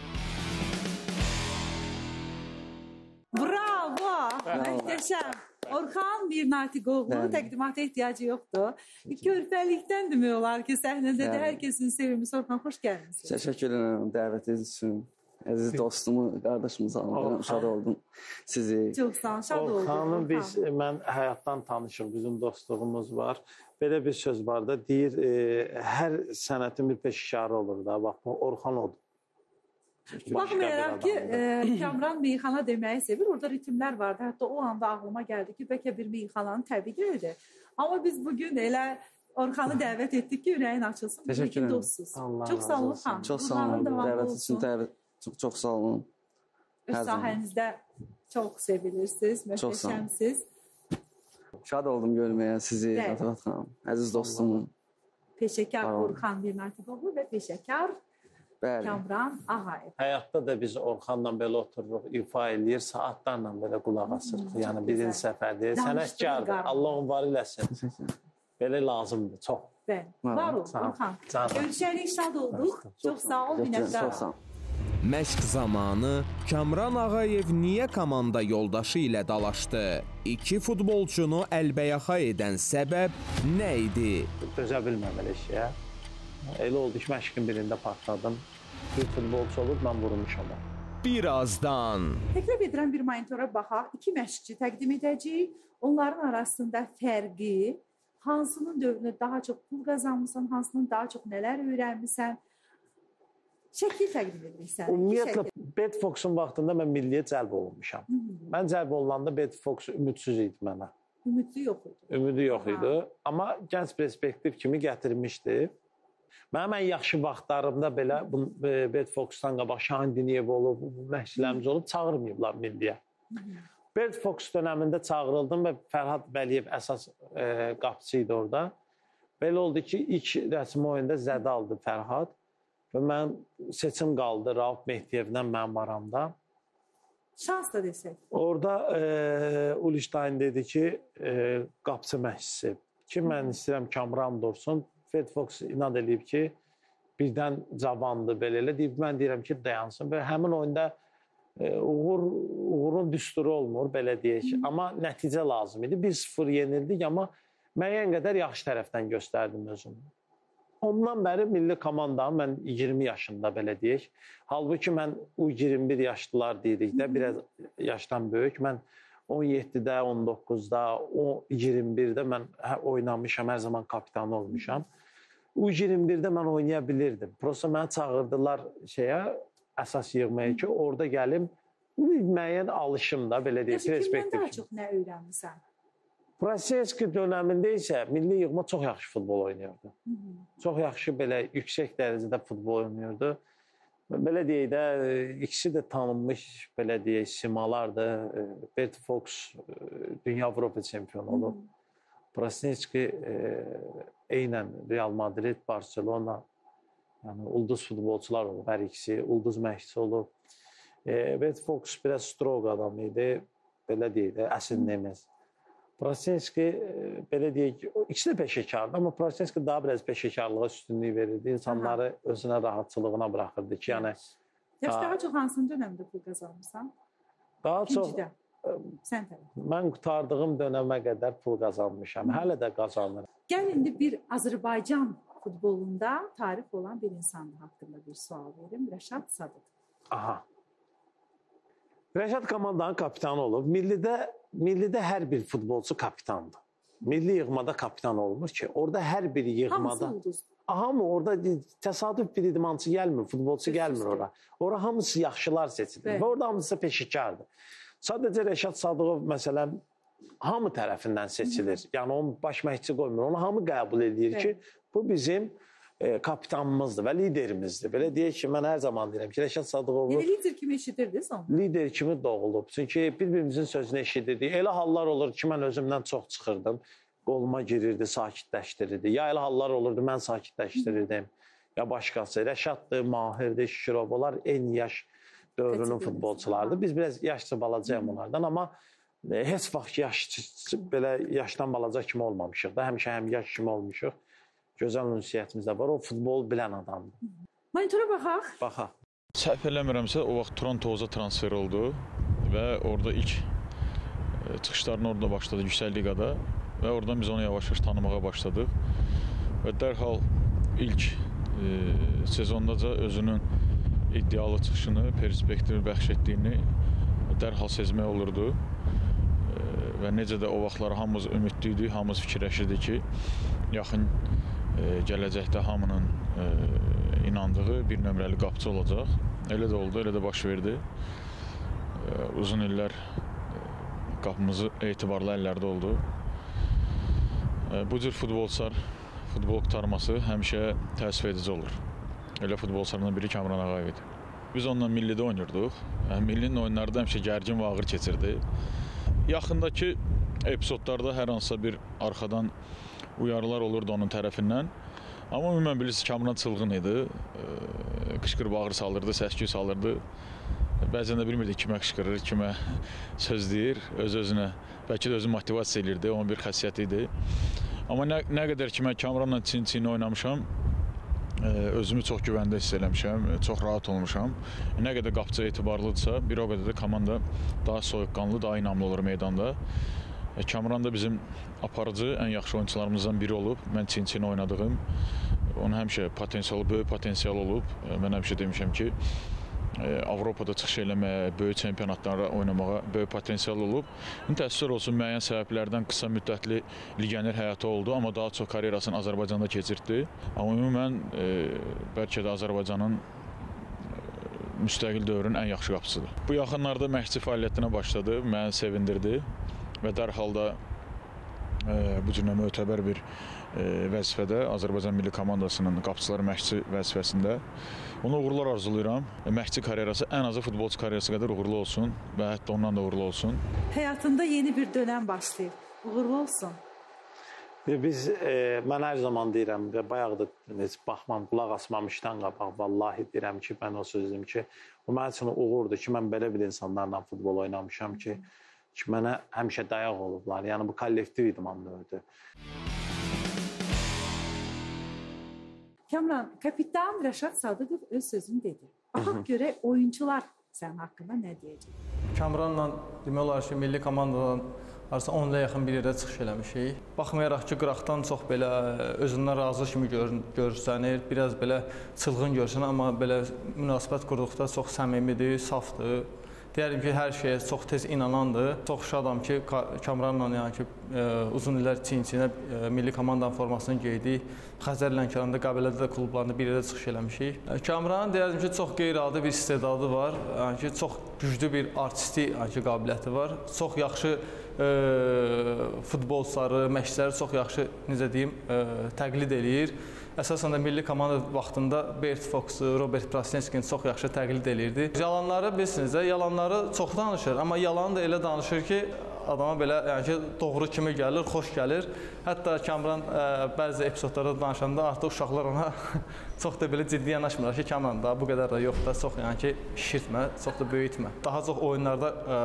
Bravo! Möhtəşəm. Orxan Mirnatiqoğlu, təqdimata ehtiyacı yoxdur. Körpəlikdən demək olar ki, səhnədə də hər kəsin sevimlisi Orxan, xoş gəlmisiniz. Təşəkkür edirəm dəvətiniz üçün. Əziz dostumu, qardaşımızı anlayıram, şad oldum sizi. Çox sağ olun, şad oldum. Orxanın biz, mən həyatdan tanışıq, bizim dostluğumuz var. Belə bir söz var da, deyir, e, hər sənətin bir peşkarı olur da, bax, Orxan odur. Baxmayaraq ki, e, Kamran meyxana deməyi sevir. Orada ritmlər vardı. Hətta o anda ağlıma gəldi ki, bəlkə bir meyxananın təbii edir. Amma biz bugün elə Orxanı dəvət etdik ki, ürəyin açılsın. Təşəkkür ederim. Dostsuz. Çox sağ olun Orxan. Çox sağ olun. Dəvət üçün dəvət çox, çox sağ olun. Öz sahənizdə çox sevilirsiniz, möhtəşəmsiniz. Şad oldum görməyə sizi, Atabat xanım. Əziz dostum. Peşəkar Orxan Mirnatiqoğlu və peşəkar Kamran Ağayev. Həyatda da biz Orxanla belə otururuq, ifa eləyir, saatlarla belə qulaq asırıq. Yəni birinci səfərdir. Sənətkardır. Allah onu var eləsin. Belə lazımdır, çox. Bəli. Var ol, Orxan. Görüşərik, şad olduq. Çox sağ ol, minnətdarım. Məşq zamanı Kamran Ağayev niyə komanda yoldaşı ilə dalaşdı? İki futbolçunu əlbəyaxa edən səbəb nə idi? Dözə bilməməli işə. Elə oldu ki, məşqin birində partladım. Bir futbolçu olub, mən vurmuşam. Birazdan. Təklif edirəm bir monitora baxaq. İki məşqçi təqdim edəcəyik. Onların arasında fərqi, hansının dövründə daha çox pul qazanmısan, hansının daha çox nələr öyrənmisən, şəkil təqdim edirsən. Ümumiyyətlə, Bedfox'un vaxtında mən milliyə cəlb olunmuşam. Hı -hı. Mən cəlb olunanda Bedfox ümidsüz idi mənə. Ümidi yox idi. Ümidi yox idi. Ha. Amma gənc perspektiv kimi gətirmişdi. Mənim ən yaxşı vaxtlarımda belə Bedfox'dan qabaq Şahin Diniyev olub, məşqçilərimiz olub, çağırmayıblar milliyə. Hı -hı. Bedfox dönəmində çağırıldım və Fərhad Vəliyev əsas e, qapıcı idi orada. Belə oldu ki, ilk rəsmi oyunda zədə aldı Fərhad. Və mən seçim qaldı Rauf Mehdiyevlə mənim aramda. Şans da desək. Orada e, Ulstein dedi ki, e, qapıcı məşqçisi ki, mən istəyirəm Kamran dursun. Bedfox inad edib ki, birdən cavandı belə-elə deyib, mən deyirəm ki, dayansın. Və həmin oyunda e, Uğur, Uğurun düsturu olmur, belə deyək. Hı. Amma nəticə lazım idi. bir sıfır yenildik, amma müəyyən qədər yaxşı tərəfdən göstərdim özümü. Ondan bəri milli komandam, mən iyirmi yaşında belə deyək. Halbuki mən o iyirmi bir yaşlılar deyirik də, biraz yaşdan böyük. Mən on yeddidə, on doqquzda, iyirmi birdə mən oynamışam, hər zaman kapitan olmuşam. O iyirmi birdə mən oynaya bilirdim. Prosta məni çağırdılar şeyə, əsas yığmaya ki, orada gəlim, müəyyən alışım da, belə deyək, perspektiv. Kimdən daha çox nə öyrənmisən? Proseski dönəmində isə milli yığma çox yaxşı futbol oynayırdı. Hı -hı. Çox yaxşı, belə yüksək dərəcədə futbol oynayırdı. Belə deyək də, ikisi də tanınmış, belə deyək, simalardı. Bedfox Dünya Avropa çempionu olub. Proseski eynən Real Madrid, Barcelona, yəni ulduz futbolçular olub, hər ikisi ulduz məşqçisi olub. Bedfox biraz strog adam idi, belə deyək də, əsl Nemes. Proseski, belə deyək, ikisi də peşəkardı, amma Proseski daha biraz peşəkarlığa üstünlük verirdi. İnsanları Aha. özünə rahatçılığına buraxırdı ki, yəni... Yaş daha çox hansının dönəmdə pul qazanmışsan? Daha İkincidə. çox... Sən tərəf. Mən qutardığım dönəmə qədər pul qazanmışam. Hı. Hələ də qazanırım. Gəl indi bir Azərbaycan futbolunda tarix olan bir insan haqqında bir sual verim. Rəşad Sadıq. Aha. Rəşad komandanın kapitanı olub. Millidə Millidə hər bir futbolçu kapitandır. Milli yığmada kapitan olmur ki, orada hər bir yığmada... Hamısı ulduzdur. Hamı orada təsadüf bir idmançı gəlmir, futbolçu gəlmir ora. Ora hamısı yaxşılar seçilir və orada hamısı peşəkardır. Sadəcə Rəşad Sadıqov məsələn hamı tərəfindən seçilir. Hı -hı. Yəni onun baş məşqçi qoymur. Onu hamı qəbul edir ki, bu bizim e, kapitanımızdır və liderimizdir. Belə deyək ki, mən hər zaman deyirəm ki, Rəşad Sadıqovu... Yəni lider kimi eşidirdiniz onu? Lider kimi doğulub. Çünki bir-birimizin sözünü eşidirdik. Elə hallar olur ki, mən özümdən çox çıxırdım. Qoluma girirdi, sakitləşdirirdi. Ya elə hallar olurdu, mən sakitləşdirirdim. Ya başqası. Rəşaddır, Mahirdir, Şükürov. Onlar eyni yaş dövrünün futbolçulardır. Biz biraz yaşca balacayım onlardan, amma heç vaxt yaş, belə yaşdan balaca kimi olmamışıq da. Həmişə həm yaş kimi olmuşuq. Gözəl ünsiyyətimiz də var. O futbol bilən adamdır. Monitora baxaq. Baxaq. Səhv eləmirəmsə, o vaxt Toronto'ya transfer oldu və orada ilk çıxışlarını orada başladı Yüksək Liqada və oradan biz onu yavaş-yavaş tanımağa başladıq və dərhal ilk e, sezondaca özünün iddialı çıxışını, perspektivi bəxş etdiyini dərhal sezmək olurdu e, və necə də o vaxtlar hamımız ümidli idi, hamımız fikirləşirdi ki, yaxın e, gələcəkdə hamının e, inandığı bir nömrəli qapıcı olacaq. Elə də oldu, elə də baş verdi. E, uzun illər qapımızı etibarlı əllərdə oldu. E, bu cür futbolçular, futbol qurtarması həmişə təəssüf edici olur. Elə futbolçulardan biri Kamran Ağayev idi. Biz onunla millidə oynuyorduk. Yəni, millinin oyunlarda həmişə gərgin və ağır keçirdi. Yaxındakı epizodlarda hər hansısa bir arxadan uyarılar olurdu onun tərəfindən. Amma ümumən bilirsiniz, Kamran çılğın idi. E, qışqır bağır salırdı, səs-küy salırdı. Bəzən də bilmirdi kimə qışqırır, kimə söz deyir, öz-özünə. Bəlkə də özü motivasiya edirdi, onun bir xəssiyyəti idi. Amma nə, nə qədər ki, mən Kamranla çin-çini oynamışam, özümü çox güvəndə hiss eləmişəm, çox rahat olmuşam. Nə qədər qapıcı etibarlıdırsa, bir o qədər də komanda daha soyuqqanlı, daha inamlı olur meydanda. Kamran da bizim aparıcı, ən yaxşı oyuncularımızdan biri olub. Mən Çin-Çin oynadığım, onun həmişə potensialı, böyük potensial olub. Mən həmişə demişəm ki, Avropada çıxış eləməyə, böyük çempionatlara oynamağa böyük potensial olub. Təəssüf olsun, müəyyən səbəblərdən qısa müddətli legioner həyatı oldu, amma daha çox karyerasını Azərbaycanda keçirtdi. Amma ümumən, bəlkə də Azərbaycanın müstəqil dövrün ən yaxşı qapıcısıdır. Bu yaxınlarda məşqçi fəaliyyətinə başladı, məni sevindirdi və dərhal da bu cür mötəbər bir vəzifədə Azərbaycan Milli Komandasının qapıçıları məşqçi vəzifəsində ona uğurlar arzulayıram. Məşqçi karyerası ən azı futbolçu karyerası qədər uğurlu olsun və hətta ondan da uğurlu olsun. Həyatında yeni bir dönəm başlayıb. Uğurlu olsun. Biz, e, mən hər zaman deyirəm və bayaq da baxmam, qulaq asmamışdan qabaq, vallahi deyirəm ki, mən o sözüm ki, o mənim üçün uğurdur ki, mən belə bir insanlarla futbol oynamışam ki, ki mənə həmişə dayaq olublar. Yəni bu kollektiv idman növüdür. Kamran, kapitan Rəşad Sadıqov öz sözünü dedi. Baxaq görək oyuncular sənin haqqında nə deyəcək? Kamranla demək olar ki, milli komandadan arası on ilə yaxın bir yerdə çıxış eləmişik. Baxmayaraq ki, qıraqdan çox belə özündən razı kimi gör, görsənir, biraz belə çılğın görsənir, amma belə münasibət qurduqda çox səmimidir, safdır. Deyərim ki, hər şeyə çox tez inanandır. Çox şadam ki, Kamranla yəni ki, e, uzun illər Çin-Çinə e, milli komandanın formasını geydik. Xəzər Lənkəranda, Qəbələdə də klublarında bir yerdə çıxış eləmişik. E, Kamranın deyərim ki, çox qeyri-adi bir istedadı var. Yəni ki, çox güclü bir artistik yəni ki, qabiliyyəti var. Çox yaxşı e, futbolçuları, məşqçiləri çox yaxşı, necə deyim, e, təqlid eləyir. Əsasən də milli komanda vaxtında Bert Foxu, Robert Prasinskini çox yaxşı təqlid eləyirdi. Yalanları bilirsiniz də, yalanları çox danışır, amma yalanı da elə danışır ki, adama belə yəni ki, doğru kimi gəlir, xoş gəlir. Hətta Kamran ə, bəzi epizodlarda danışanda artıq uşaqlar ona çox da belə ciddi yanaşmırlar ki, Kamran da bu qədər də yox da, çox yəni ki, şişirtmə, çox da böyütmə. Daha çox oyunlarda ə,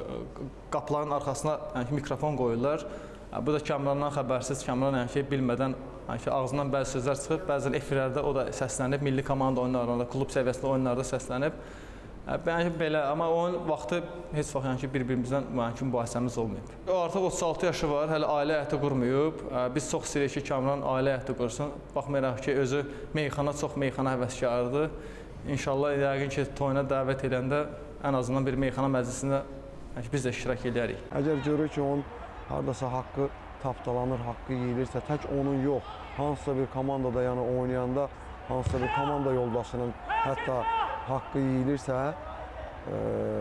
qapıların arxasına yəni ki, mikrofon qoyurlar. Bu da Kamrandan xəbərsiz, Kamran yəni ki, bilmədən yəni ki, ağzından bəzi sözlər çıxıb, bəzən efirlərdə o da səslənib, milli komanda oyunlarında, klub səviyyəsində oyunlarda səslənib. Yəni ki, belə, amma oyun vaxtı heç vaxt yəni ki, bir-birimizdən yəni ki, mübahisəmiz olmayıb. O artıq otuz altı yaşı var, hələ ailə həyatı qurmayıb. Biz çox istəyirik ki, Kamran ailə həyatı qursun. Baxmayaraq ki, özü meyxana, çox meyxana həvəskarıdır. İnşallah, yəqin ki, toyuna dəvət edəndə ən azından bir meyxana məclisində yəni ki, biz də iştirak edərik. Əgər görür ki, onun haradasa haqqı tapdalanır, haqqı yeyilirsə, tək onun yox, hansısa bir komandada yəni oynayanda, hansısa bir komanda yoldaşının hətta haqqı yeyilirsə, e,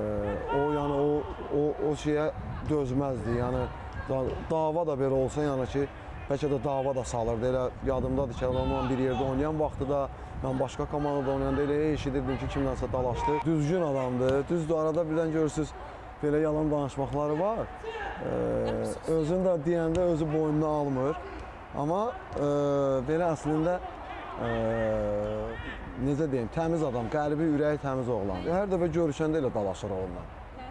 o yəni o, o, o şeyə dözməzdi. Yəni da, dava da belə olsa, yəni ki, bəlkə də dava da salırdı. Elə yadımdadır ki, onunla bir yerdə oynayan vaxtı da mən başqa komandada oynayanda elə eşidirdim ki, kimdənsə dalaşdı. Düzgün adamdır, düzdür, arada birdən görürsünüz, belə yalan danışmaqları var. Ee, özünü də deyəndə özü boynuna almır. Amma e, belə əslində e, necə deyim, təmiz adam, qəlbi, ürəyi təmiz oğlan. Hər dəfə görüşəndə elə dalaşır onunla.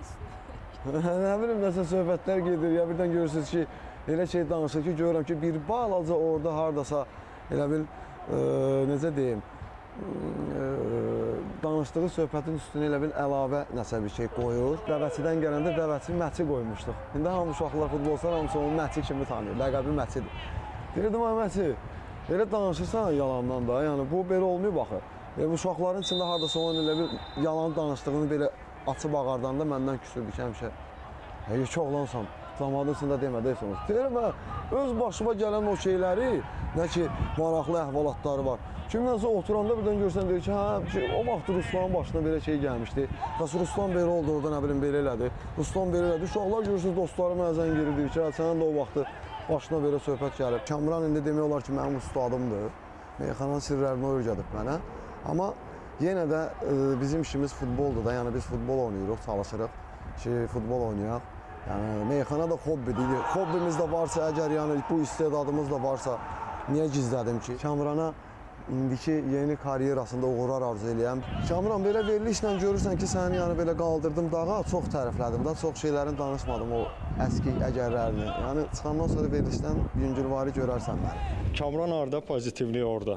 Nə bilim, nəsə söhbətlər gedir, ya birdən görürsünüz ki, elə şey danışır ki, görürəm ki, bir balaca orada hardasa elə bil, e, necə deyim, e, danışdığı söhbətin üstünə elə bil əlavə nəsə bir şey qoyur. Dəvəçidən gələndə dəvəçi Məçi qoymuşduq. İndi hamı uşaqlar, futbolçular hamısı onu Məçi kimi tanıyır, ləqəbi Məçidir. Deyirdim, ay Məçi, elə danışırsan yalandan da, yəni bu belə olmuyor baxı. Yəni, uşaqların içində hardasa onun elə bir yalan danışdığını belə açıb ağardanda məndən küsürdü ki, həmişə, hey, çox olansan, zamanın içində demədəysiniz. Deyirəm, öz başıma gələn o şeyləri, nə ki, maraqlı əhvalatları var. Kimdənsə oturanda birdən görsən, deyir ki, hə, o vaxt Ruslanın başına belə şey gəlmişdi. Qas Ruslan belə oldu, orada nə bilim, belə elədi. Ruslan belə elədi. Uşaqlar görürsünüz, dostları mənə zəng gelir, deyir ki, hə, sənin də o vaxtı başına belə söhbət gəlib. Kamran indi demək olar ki, mənim ustadımdır. Meyxananın sirlərini öyrədib mənə. Amma yenə də e, bizim işimiz futboldur da, yəni biz futbol oynayırıq, çalışırıq ki, futbol oynayaq. Yəni, meyxana da hobbidir. Hobbimiz də varsa, əgər yəni, bu istedadımız da varsa, niyə gizlədim ki? Kamrana indiki yeni karyerasında uğurlar arzu eləyəm. Kamran, belə verilişlə görürsən ki, səni yəni belə qaldırdım dağa, çox təriflədim da, çox şeylərin danışmadım o əski əgərlərini. Yəni, çıxandan sonra verilişdən yüngülvari görərsən məni. Kamran orada, pozitivlik orada.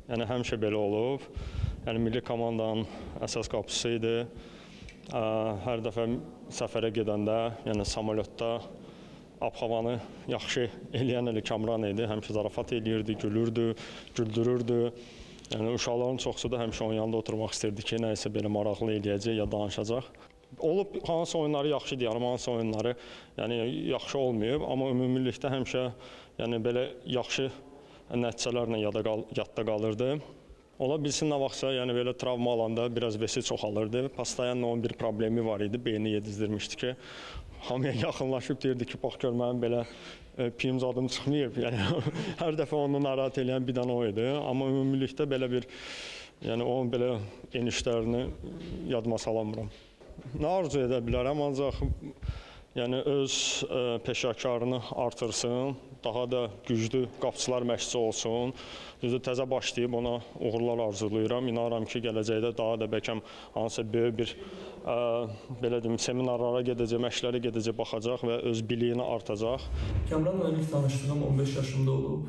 Yəni həmişə belə olub. Yəni milli komandanın əsas qapısı idi. Hər dəfə səfərə gedəndə, yəni samolyotda ab-havanı yaxşı eləyən elə Kamran idi. Həmişə zarafat eləyirdi, gülürdü, güldürürdü. Yəni uşaqların çoxsu da həmişə onun yanında oturmaq istirdi ki, nəyisə belə maraqlı eləyəcək ya danışacaq. Olub hansı oyunları yaxşı deyərəm, hansı oyunları yəni yaxşı olmayıb, amma ümumilikdə həmişə yəni belə yaxşı nəticələrlə yadda qalırdı. Ola bilsin nə vaxtsa, yəni belə travma alanda biraz vesi çoxalırdı. Pastayanla onun bir problemi var idi, beyni yedizdirmişdi ki, hamıya yaxınlaşıb deyirdi ki, bax gör mənim belə piyim zadım çıxmayıb. Yəni hər dəfə onu narahat edən bir dənə o idi. Amma ümumilikdə belə bir, yəni onun belə enişlərini yadıma salamıram. Nə arzu edə bilərəm, ancaq yəni öz peşəkarını artırsın, daha da güclü qapıçılar məşqçisi olsun. Düzdür, təzə başlayıb ona uğurlar arzulayıram. İnanıram ki, gələcəkdə daha da bəlkə hansısa böyük bir belə deyim, seminarlara gedəcək, məşqlərə gedəcək, baxacaq və öz biliyini artacaq. Kamranla ilk tanışdığım on beş yaşımda olub.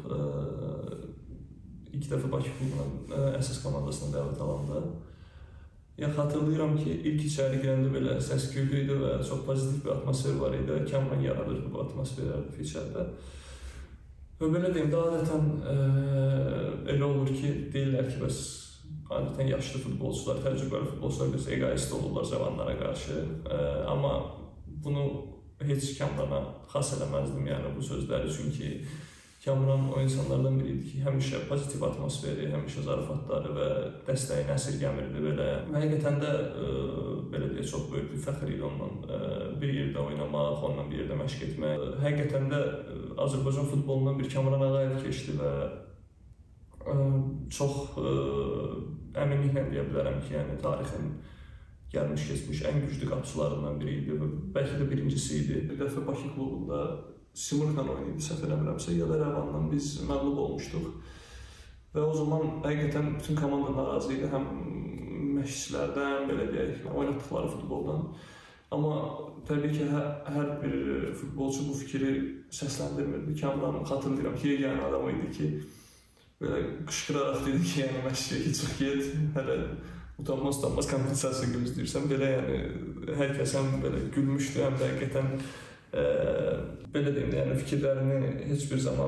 İlk dəfə Bakı klubunun əsas komandasına dəvət alanda. Ya xatırlayıram ki, ilk içəri girəndə belə səs-küylü idi və çox pozitiv bir atmosfer var idi. Kamran yaradırdı bu atmosferi içəridə. Və belə deyim, də adətən elə olur ki, deyirlər ki, bəs adətən yaşlı futbolçular, təcrübəli futbolçular biraz egoist olurlar cavanlara qarşı. Amma bunu heç Kamrana xas eləməzdim, yəni bu sözləri. Çünki Kamran o insanlardan biri idi ki, həmişə pozitiv atmosferi, həmişə zarafatları və dəstəyini əsirgəmirdi belə. Həqiqətən də belə deyə çox böyük bir fəxr idi onunla bir yerdə oynamaq, onunla bir yerdə məşq etmək. Həqiqətən də Azərbaycan futbolundan bir Kamran Ağayev keçdi və çox əminliklə deyə bilərəm ki, yəni tarixin gəlmiş keçmiş ən güclü qapıçılarından biri idi və bəlkə də birincisi idi. Bir dəfə Bakı klubunda Simurqla oynayıb, səhv eləmirəmsə, ya da Rəvandan biz məğlub olmuşduq. Və o zaman həqiqətən bütün komanda narazı idi, həm məşqçilərdən, belə deyək, oynatdıqları futboldan. Amma təbii ki, hər bir futbolçu bu fikri səsləndirmirdi. Kamran xatırlayıram ki, yeganə adam idi ki, belə qışqıraraq dedi ki, yəni məşqçiyə ki, çıx get, hələ utanmaz-utanmaz kompensasiya gözləyirsən. Belə yəni, hər kəs həm belə gülmüşdü, həm də həqiqətən belə deyim də, yəni fikirlərini heç bir zaman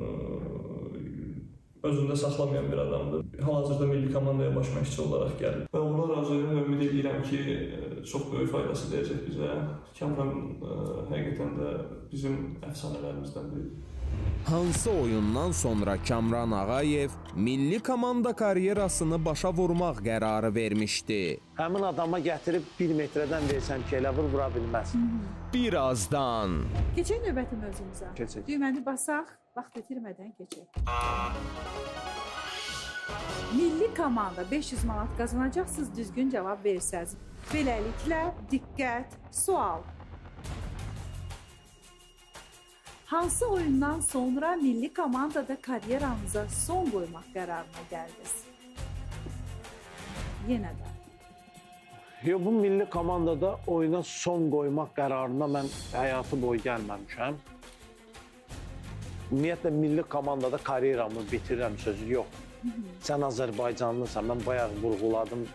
özündə saxlamayan bir adamdır. Hal-hazırda milli komandaya baş məşqçi olaraq gəlir. Və uğurlar arzulayıram və ümid edirəm ki, çox böyük faydası dəyəcək bizə. Kamran həqiqətən də bizim əfsanələrimizdən biridir. Hansı oyundan sonra Kamran Ağayev milli komanda karyerasını başa vurmaq qərarı vermişdi? Həmin adama gətirib bir metrədən versən ki, elə vur, vura bilməz. Birazdan. Keçək növbəti mövzumuza. Keçək. Düyməni basaq, vaxt itirmədən keçək. Milli komanda beş yüz manat qazanacaqsınız, düzgün cavab verirsəniz. Beləliklə, diqqət, sual. Hansı oyundan sonra milli komandada karyeranıza son qoymaq qərarına gəldiniz? Yenə də. Yo, bu milli komandada oyuna son qoymaq qərarına mən həyatı boyu gəlməmişəm. Ümumiyyətlə, milli komandada karyeramı bitirirəm sözü yox. Sən Azərbaycanlısan, mən bayaq vurğuladım,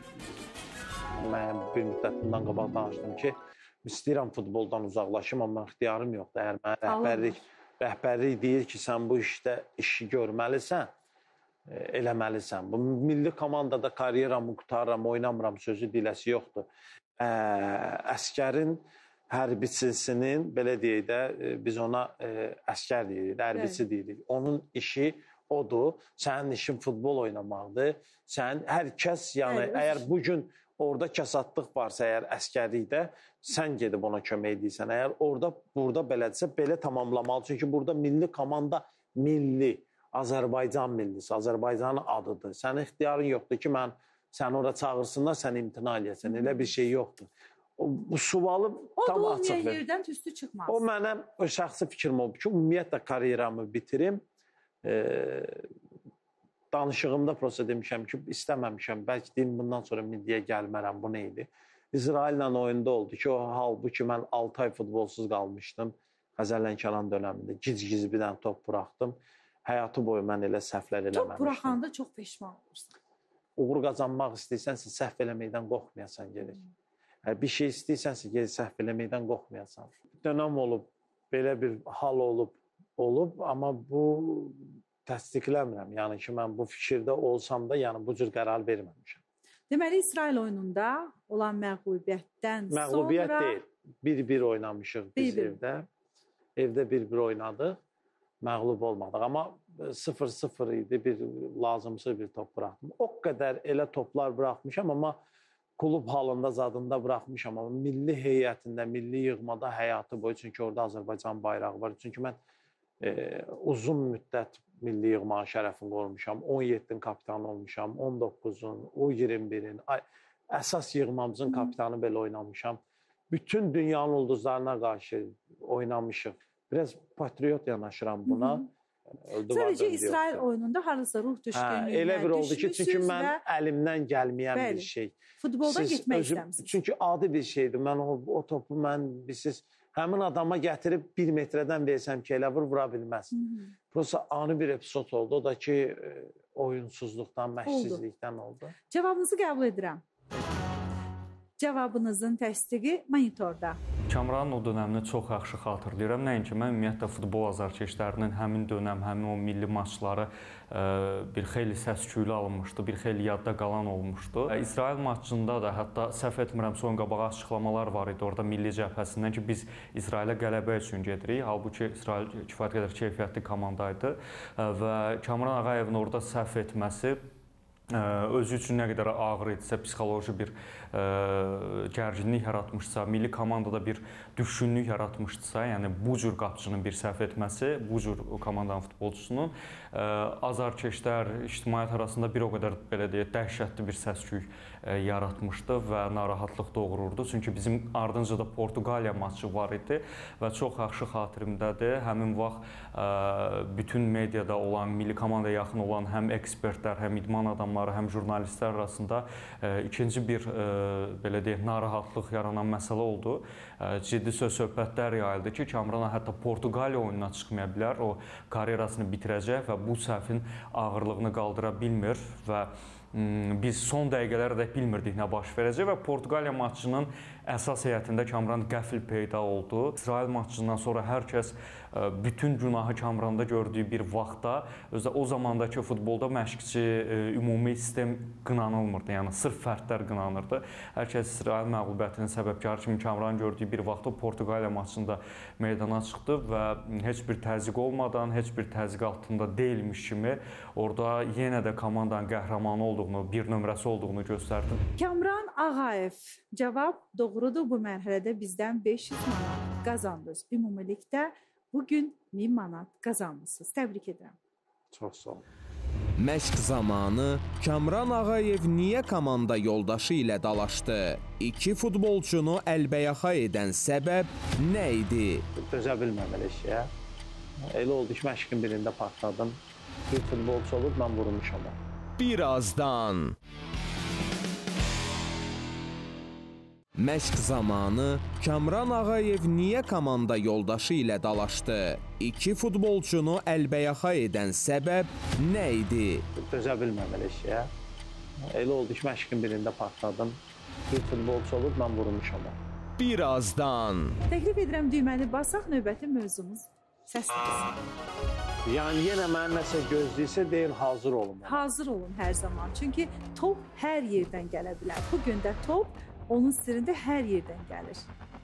mən bir müddət bundan qabaq danışdım ki, İstəyirəm futboldan uzaqlaşım, amma ixtiyarım yoxdur. Əgər mənə rəhbərlik, rəhbərlik deyir ki, sən bu işdə işi görməlisən, eləməlisən. Bu milli komandada karyeramı qutarıram, oynamıram sözü diləsi yoxdur. Əskərin hərbiçisinin, belə deyək də, biz ona əskər deyirik, hərbiçi deyirik. Onun işi odur, sənin işin futbol oynamaqdır. Sən, hər kəs, yəni, əgər bugün orada kəsatlıq varsa, əgər əskərlikdə, sən gedib ona kömək edirsən. Əgər orada, burada belədirsə, belə tamamlamalı. Çünki burada milli komanda milli, Azərbaycan millisi, Azərbaycanın adıdır. Sənin ixtiyarın yoxdur ki, mən səni orada çağırsınlar, sən imtina edəsən. Elə bir şey yoxdur. Bu sualı tam açıq verir. O da olmayan yerdən tüstü çıxmaz. O mənim şəxsi fikrim olub ki, ümumiyyətlə karyeramı bitirim. Danışığımda prosta demişəm ki, istəməmişəm, bəlkə deyim, bundan sonra milliyə gəlmərəm, bu neydi? İsraillə oyunda oldu ki, o halbuki mən altı ay futbolsuz qalmışdım Xəzər Lənkəran dönəmində, gic-gic bir dənə top buraxdım. həyatı boyu mən elə səhvlər eləməmişdim. Top buraxanda çox peşman olursan. Uğur qazanmaq istəyirsənsə səhv eləməkdən qorxmayasan gerək. Bir şey istəyirsənsə gerək səhv eləməkdən qorxmayasan. Dönəm olub, belə bir hal olub, olub, amma bu təsdiqləmirəm. Yəni ki, mən bu fikirdə olsam da, yəni bu cür qərar verməmişəm. Deməli, İsrail oyununda olan məğlubiyyətdən sonra... Məğlubiyyət deyil, bir-bir oynamışıq biz evdə. Evdə bir-bir oynadıq, məğlub olmadıq. Amma sıfır sıfır idi, bir lazımsız bir top buraxdım. O qədər elə toplar buraxmışam, amma klub halında zadında buraxmışam. Amma milli heyətində, milli yığmada həyatı boyu, çünki orada Azərbaycan bayrağı var. Çünki mən e, uzun müddət milli yığmanın şərəfini qorumuşam. on yeddinin kapitanı olmuşam, on doqquzun, o iyirmi birin, əsas yığmamızın kapitanı belə oynamışam. Bütün dünyanın ulduzlarına qarşı oynamışıq. Biraz patriot yanaşıram buna. Sadəcə İsrail oyununda harasa ruh düşkünlüyünə elə bir oldu ki, çünki mən və... əlimdən gəlməyən Bəli, bir şey. Futbolda Siz getmək özüm, istəmişsiniz. Çünki adi bir şeydir. Mən o, o topu mən siz həmin adama gətirib bir metrədən versəm ki, elə vur, vura bilməz. Prosta ani bir epizod oldu. O da ki, oyunsuzluqdan, məşqsizlikdən oldu. Cavabınızı qəbul edirəm. Cavabınızın təsdiqi monitorda. Kamranın o dönəmini çox yaxşı xatırlayıram. Nəinki mən ümumiyyətlə futbol azarkeşlərinin həmin dönəm, həmin o milli maçları e, bir xeyli səs-küylü alınmışdı, bir xeyli yadda qalan olmuşdu. E, İsrail maçında da hətta səhv etmirəm son qabağa açıqlamalar var idi orada milli cəbhəsindən ki, biz İsrailə qələbə üçün gedirik. Halbuki İsrail kifayət qədər keyfiyyətli komandaydı e, və Kamran Ağayevin orada səhv etməsi özü üçün nə qədər ağır idisə, psixoloji bir e, gərginlik yaratmışsa, milli komandada bir düşkünlük yaratmışdısa, yəni bu cür qapıcının bir səhv etməsi, bu cür komandanın futbolçusunun e, azarkeşlər, ictimaiyyət arasında bir o qədər belə deyək, dəhşətli bir səs-küy e, yaratmışdı və narahatlıq doğururdu. Çünki bizim ardınca da Portuqaliya maçı var idi və çox yaxşı xatirimdədir. Həmin vaxt e, bütün mediada olan, milli komandaya yaxın olan həm ekspertlər, həm idman adamları, həm jurnalistlər arasında e, ikinci bir e, belə deyək, narahatlıq yaranan məsələ oldu. E, ciddi söz-söhbətlər yayıldı ki, Kamran hətta Portuqaliya oyununa çıxmaya bilər, o karyerasını bitirəcək və bu səhvin ağırlığını qaldıra bilmir və biz son dəqiqələrdə bilmirdik nə baş verəcək və Portuqaliya maçının əsas heyətində Kamran qəfil peyda oldu. İsrail maçından sonra hər kəs bütün günahı Kamranda gördüyü bir vaxtda, özdə o zamandakı futbolda məşqçi, ümumi sistem qınanılmırdı, yəni sırf fərdlər qınanırdı. Hər kəs İsrail məğlubiyyətinin səbəbkarı kimi Kamran gördüyü bir vaxtda Portuqaliya maçında meydana çıxdı və heç bir təzyiq olmadan, heç bir təzyiq altında deyilmiş kimi orada yenə də komandanın qəhrəmanı olduğunu, bir nömrəsi olduğunu göstərdi. Kamran Ağayev, cavab doğrudur. Bu mərhələdə bizdən beş yüz manat qazandınız. Ümumilikdə bugün min manat qazanmışsınız. Təbrik edirəm. Çox sağ olun. Məşq zamanı Kamran Ağayev niyə komanda yoldaşı ilə dalaşdı? İki futbolçunu əlbəyaxa edən səbəb nə idi? Dözə bilməm elə şeyə. Elə oldu ki, məşqin birində partladım. Bir futbolçu olub, mən vurmuşam. Birazdan. Məşq zamanı Kamran Ağayev niyə komanda yoldaşı ilə dalaşdı? İki futbolçunu əlbəyaxa edən səbəb nə idi? Dözə bilməm elə şeyə. Elə oldu ki, məşqin birində partladım. Bir futbolçu olub, mən vurmuşam. Birazdan. Təklif edirəm düyməni basaq, növbəti mövzumuz səslənsin. Yəni yenə mən nəsə gözləyirsə deyil, hazır olun. Hazır olun hər zaman. Çünki top hər yerdən gələ bilər. Bugün də top onun sirrində hər yerdən gəlir.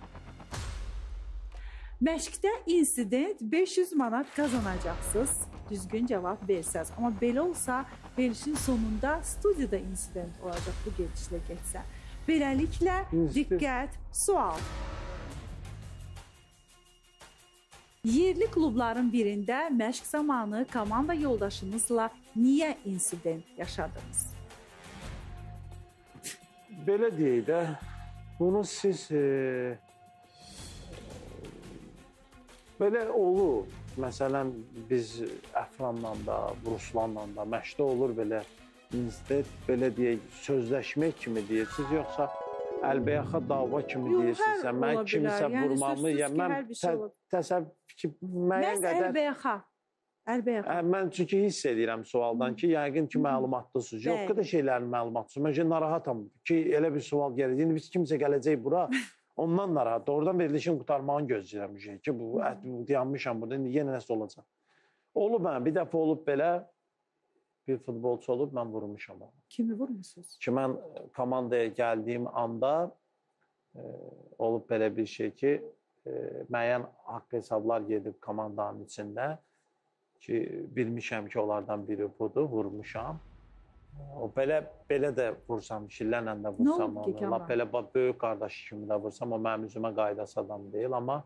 Məşqdə insident beş yüz manat qazanacaqsınız. Düzgün cavab versəz. Amma belə olsa, verilişin sonunda studiyada insident olacaq bu gedişlə getsə. Beləliklə, diqqət, sual. Yerli klubların birində məşq zamanı komanda yoldaşınızla niyə insident yaşadınız? Belə deyək də, bunu siz e, belə olur. Məsələn, biz Əfranla da, Ruslanla da məşqdə olur belə insident, belə deyək, sözləşmək kimi deyirsiniz, yoxsa əlbəyaxa dava kimi deyirsiniz. Mən kimsə vurmamı, yəni mən təsəvvür ki, müəyyən qədər... Məhz əlbəyaxa. Əlbəttə. Hə, mən çünki hiss edirəm sualdan ki, yəqin ki, məlumatlısınız. Yox, o qədər şeylərin məlumatlısınız. Mən narahatam ki, elə bir sual gəlir. İndi biz kimsə gələcək bura, ondan narahat. Oradan verilişin qutarmağını gözləyirəm şey ki, bu dayanmışam burada, indi yenə nəsə olacaq. Olub mən, bir dəfə olub belə, bir futbolçu olub, mən vurmuşam. Kimi vurmuşsunuz? Ki, mən komandaya gəldiyim anda e, olub belə bir şey ki, e, müəyyən haqq hesablar gedib komandanın içində ki, bilmişəm ki, onlardan biri budur, vurmuşam. O belə belə də vursam, şillərlə də vursam, onu, belə böyük qardaşı kimi də vursam, o mənim üzümə qaydası adam deyil, amma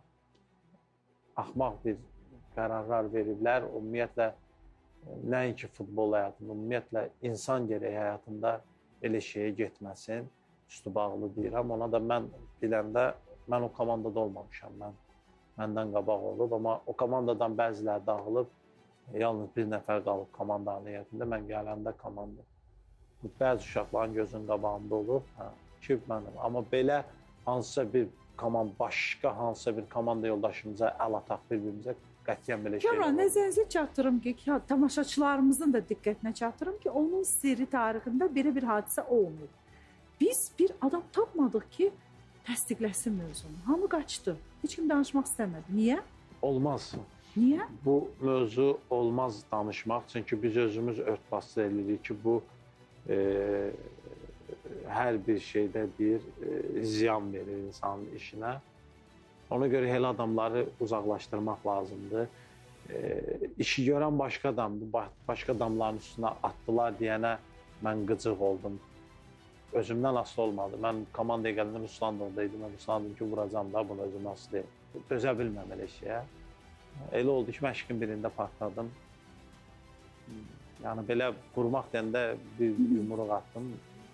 axmaq bir qərarlar veriblər. Ümumiyyətlə, nəinki futbol həyatında, ümumiyyətlə, insan gərək həyatında elə şeyə getməsin, üstü bağlı deyirəm. Ona da mən biləndə, mən o komandada olmamışam, mən məndən qabaq olub, amma o komandadan bəziləri dağılıb, yalnız bir nəfər qalıb komandanın heyətində, mən gələndə komanda. Bəzi uşaqların gözünün qabağında olub, hə, ki, mənim. Amma belə hansısa bir komanda, başqa hansısa bir komanda yoldaşımıza əl ataq bir-birimizə qətiyyən belə şey olur. Kamran, nəzərinizə çatdırım ki, tamaşaçılarımızın da diqqətinə çatdırım ki, onun sirri tarixində belə bir hadisə olmayıb. Biz bir adam tapmadıq ki, təsdiqləsin mövzunu. Hamı qaçdı. Heç kim danışmaq istəmədi. Niyə? Olmaz. Niyə? Bu mövzu olmaz danışmaq. Çünki biz özümüz örtbasdır edirik ki, bu e, hər bir şeydə bir e, ziyan verir insanın işinə. Ona görə elə adamları uzaqlaşdırmaq lazımdır. E, işi görən başqa adamdır. Başqa adamların üstünə atdılar deyənə mən qıcıq oldum. Özümdən asılı olmadı. Mən komandaya gələndə Ruslandovda idim. Mən Ruslandovom ki, vuracam da, bunu özümdən asılı deyil. Dözə bilməm elə şeyə. Elə oldu ki, məşqin birində partladım. Yəni, belə vurmaq deyəndə bir yumruq atdım.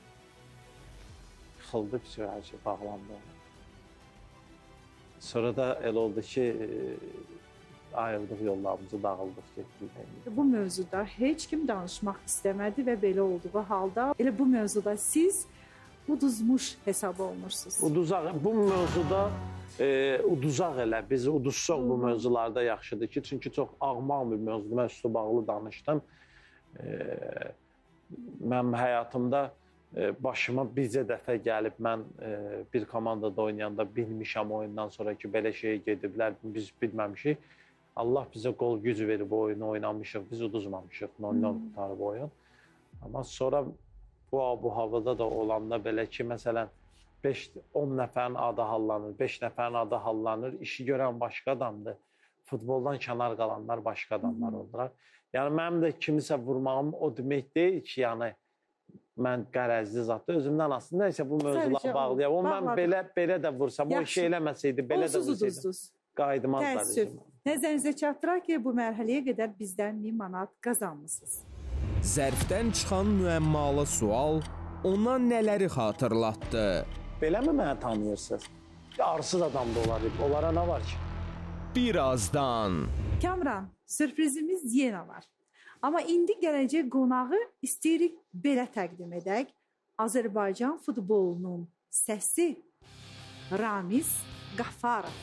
Yıxıldı, hər şey bağlandı. Sonra da elə oldu ki, ayırdıq yollarımızı, dağıldıq, getdik. Bu mövzuda heç kim danışmaq istəmədi və belə olduğu halda elə bu mövzuda siz uduzmuş hesab olunursunuz. Uduzaq, bu mövzuda e, uduzaq elə, biz uduzsaq bu mövzularda yaxşıdır ki, çünki çox ağmaq bir mövzudur, mən üstü bağlı danışdım. E, mən həyatımda e, başıma bircə dəfə gəlib, mən e, bir komandada oynayanda bilmişəm oyundan sonra ki, belə şey gediblər, biz bilməmişik. Allah bizə qol gücü verib oyunu oynamışıq, biz uduzmamışıq, nol-nol qutarıb oyun. Amma sonra bu, bu havada da olanda belə ki, məsələn, beş on nəfərin adı hallanır, beş nəfərin adı hallanır, işi görən başqa adamdır. Futboldan kənar qalanlar başqa adamlar oldular. Yəni, mənim də kimisə vurmağım o demək deyil ki, yəni, mən qərəzli zatda özümdən aslında isə bu mövzulara bağlayam. O, mən belə, belə də vursam, o işi eləməsəydi, belə də vursaydım, qaydımazlar. Təəssüf. Nəzərinizə çatdıraq ki, bu mərhələyə qədər bizdən min manat qazanmışsınız. Zərfdən çıxan müəmmalı sual ona nələri xatırlatdı? Beləmi mənə tanıyırsınız? Arsız adam da olar, onlara nə var ki? Birazdan. Kamran, sürprizimiz yenə var. Amma indi gələcək qonağı istəyirik belə təqdim edək. Azərbaycan futbolunun səsi Ramiz Qafarov.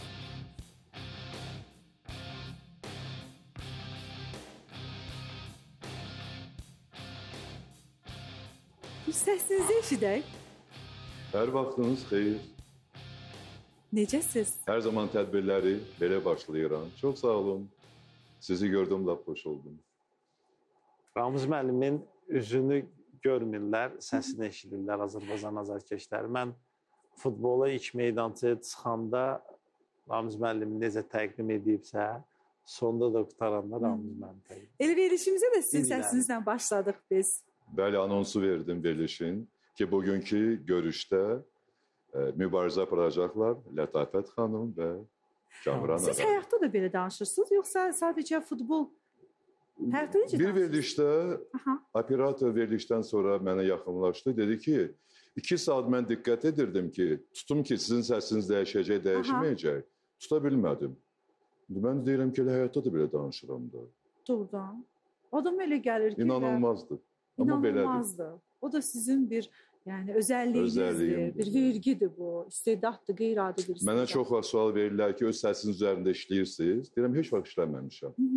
Səsinizi eşidək. Hər vaxtınız xeyir. Necəsiz? Hər zaman tədbirləri belə başlayıram. Çox sağ olun. Sizi gördüm, lap xoş oldum. Ramiz müəllimin üzünü görmürlər, səsini eşidirlər Azərbaycan azarkeşləri. Mən futbola ilk meydançaya çıxanda Ramiz müəllimi necə təqdim edibsə, sonda da qutaranda Ramiz müəllim təqdim. Elə verilişimizə də sizin səsinizlə başladıq biz. Bəli, anonsu verdim verilişin ki, bugünkü görüşdə e, mübarizə aparacaqlar Lətafət xanım və Kamran Siz Ağa. həyatda da belə danışırsınız, yoxsa sadəcə futbol həyatda necə Bir verilişdə, Aha. operator verilişdən sonra mənə yaxınlaşdı, dedi ki, iki saat mən diqqət edirdim ki, tutum ki, sizin səsiniz dəyişəcək, dəyişməyəcək, tuta bilmədim. Mən deyirəm ki, həyatda da belə danışıram da. Doğrudan. Adam elə gəlir ki, İnanılmazdı. Amma İnanılmazdı. O da sizin bir yəni özəlliyinizdir, bir vergidir bu, istedaddır, qeyri-adi bir istedad. Mənə çox vaxt sual verirlər ki, öz səsiniz üzərində işləyirsiniz. Deyirəm, heç vaxt işləməmişəm.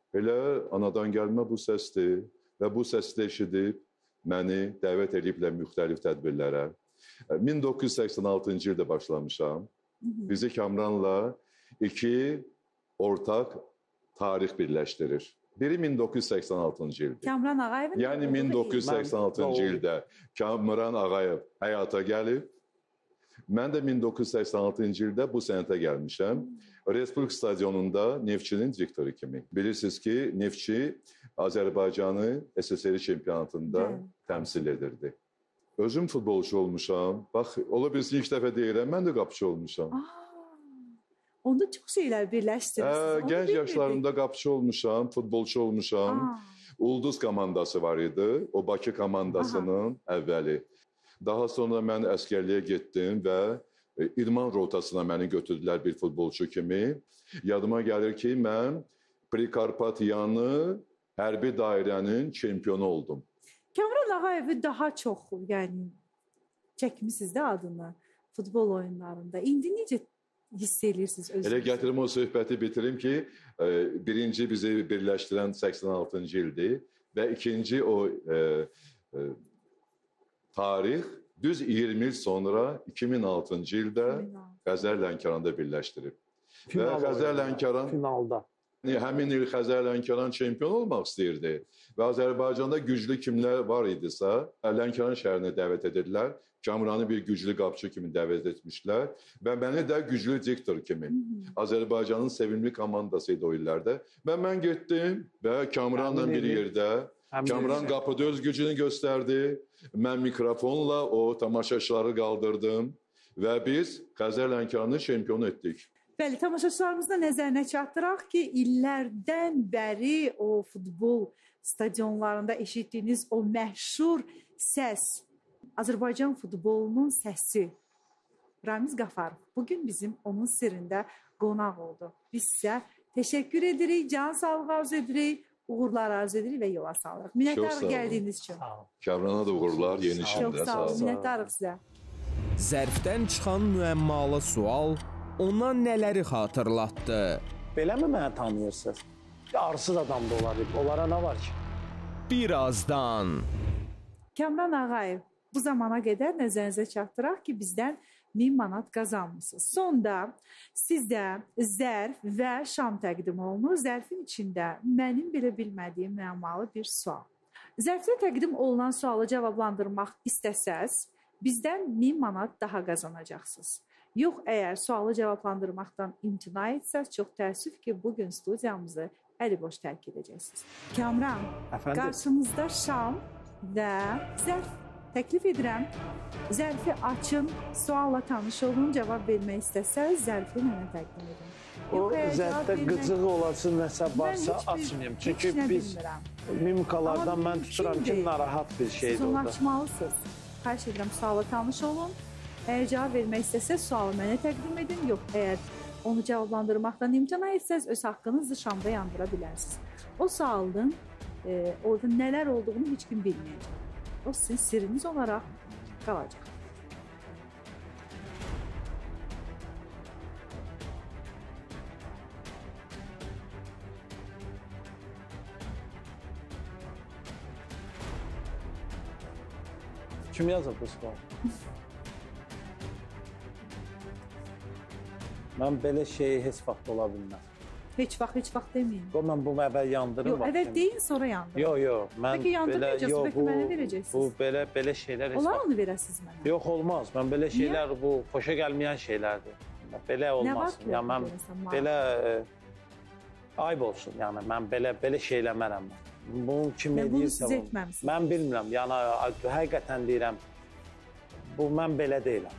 Elə anadan gəlmə bu səsdir və bu səsdə eşidib məni dəvət ediblər müxtəlif tədbirlərə. min doqquz yüz səksən altıncı ildə başlamışam. Bizi Kamranla iki ortaq tarix birləşdirir. Biri min doqquz yüz səksən altıncı ildir. Kamran Ağayevin Yəni min doqquz yüz səksən altıncı ildə Kamran Ağayev həyata gəlib. Mən də min doqquz yüz səksən altıncı ildə bu sənətə gəlmişəm. Respublika stadionunda Neftçinin direktoru kimi. Bilirsiniz ki, Neftçi Azərbaycanı S S R çempionatında Hı. təmsil edirdi. Özüm futbolçu olmuşam. Bax, ola bilsin ilk dəfə deyirəm, mən də qapıcı olmuşam. Aa, onda çox şeylər birləşdirirsiniz. Hə, gənc yaşlarımda qapıcı olmuşam, futbolçu olmuşam. Aa. Ulduz komandası var idi, o Bakı komandasının Aha. əvvəli. Daha sonra mən əskərliyə getdim və idman rotasına məni götürdülər bir futbolçu kimi. Yadıma gəlir ki, mən Prikarpatiyanı hərbi dairənin çempionu oldum. Kamran Ağayevi daha çox, yəni çəkmisiniz də adını futbol oyunlarında. İndi necə hiss edirsiniz özünüzü? Elə gətirim o söhbəti bitirim ki, birinci bizi birləşdirən səksən altıncı ildir və ikinci o e, e, tarix düz iyirmi il sonra iki min altıncı ildə Xəzər Lənkəranda birləşdirib. Və Xəzər Lənkəran finalda. Həmin il Xəzər Lənkəran çempion olmaq istəyirdi. Və Azərbaycanda güclü kimlər var idisə, Lənkəran şəhərinə dəvət edirlər. Kamranı bir güclü qapıcı kimi dəvət etmişlər və məni də güclü diktor kimi. Azərbaycanın sevimli komandası idi o illərdə. Və mən getdim və Kamranla bir yerdə, Kamran qapıda öz gücünü göstərdi. Mən mikrofonla o tamaşaçıları qaldırdım və biz Xəzər Lənkəranı çempion etdik. Bəli, tamaşaçılarımızda nəzərinə çatdıraq ki, illərdən bəri o futbol stadionlarında eşitdiyiniz o məşhur səs, Azərbaycan futbolunun səsi Ramiz Qafarov bugün bizim onun sirrində qonaq oldu. Biz sizə təşəkkür edirik, can sağlığı arzu edirik, uğurlar arzu edirik və yola salırıq. Minnətdarıq gəldiyiniz üçün. Kamrana da uğurlar yeni işində. Çox sağ olun, minnətdarıq sizə. Zərfdən çıxan müəmmalı sual ona nələri xatırlatdı? Beləmi mənə tanıyırsınız? Arsız adam da olar, onlara nə var ki? Birazdan. Kamran Ağayev, bu zamana qədər nəzərinizə çatdıraq ki, bizdən min manat qazanmışsınız. Sonda sizə zərf və şam təqdim olunur. Zərfin içində mənim belə bilmədiyim müəmmalı bir sual. Zərfdə təqdim olunan sualı cavablandırmaq istəsəz, bizdən min manat daha qazanacaqsınız. Yox, əgər sualı cavablandırmaqdan imtina etsəz, çox təəssüf ki, bugün studiyamızı əliboş tərk edəcəksiniz. Kamran, Əfəndim? Qarşınızda şam və zərf təklif edirəm. Zərfi açın, sualla tanış olun, cavab vermək istəsəz, zərfi mənə təqdim edin. O zərfdə qıcığı olası nəsə varsa açmayayım. Çünki biz mimikalardan mən tuturam ki, narahat bir şeydir orada. Siz onu orada. açmalısınız. Xahiş edirəm, sualla tanış olun. Əgər cavab vermək istəsəz, sualı mənə təqdim edin. Yox, əgər onu cavablandırmaqdan imtina etsəz, öz haqqınızı şamda yandıra bilərsiniz. O sualın e, orada nələr olduğunu heç kim bilməyəcək. O sizin sirriniz olaraq qalacaq. Kim yazıb bu sual? Mən belə şeyi heç vaxt ola bilməm. Heç vaxt, heç vaxt deməyin. O, mən bunu əvvəl yandırım. Yox, əvvəl deyin, sonra yandırın. Yox, yox. Peki yandırmayacaqsınız, yox, peki mənə verəcəksiniz. Bu belə, belə şeylər heç Olar vaxt... onu verəsiniz mənə? Yox, olmaz. Mən belə şeylər, bu xoşa gəlməyən şeylərdir. Belə olmaz. Nə var ki? Ya, mən belə... E, ayıb olsun, yəni mən belə, belə şey eləmərəm. Bunu kim edirsə... Bunu siz etməmsiniz. Mən bilmirəm, yəni həqiqətən deyirəm, bu mən belə deyiləm.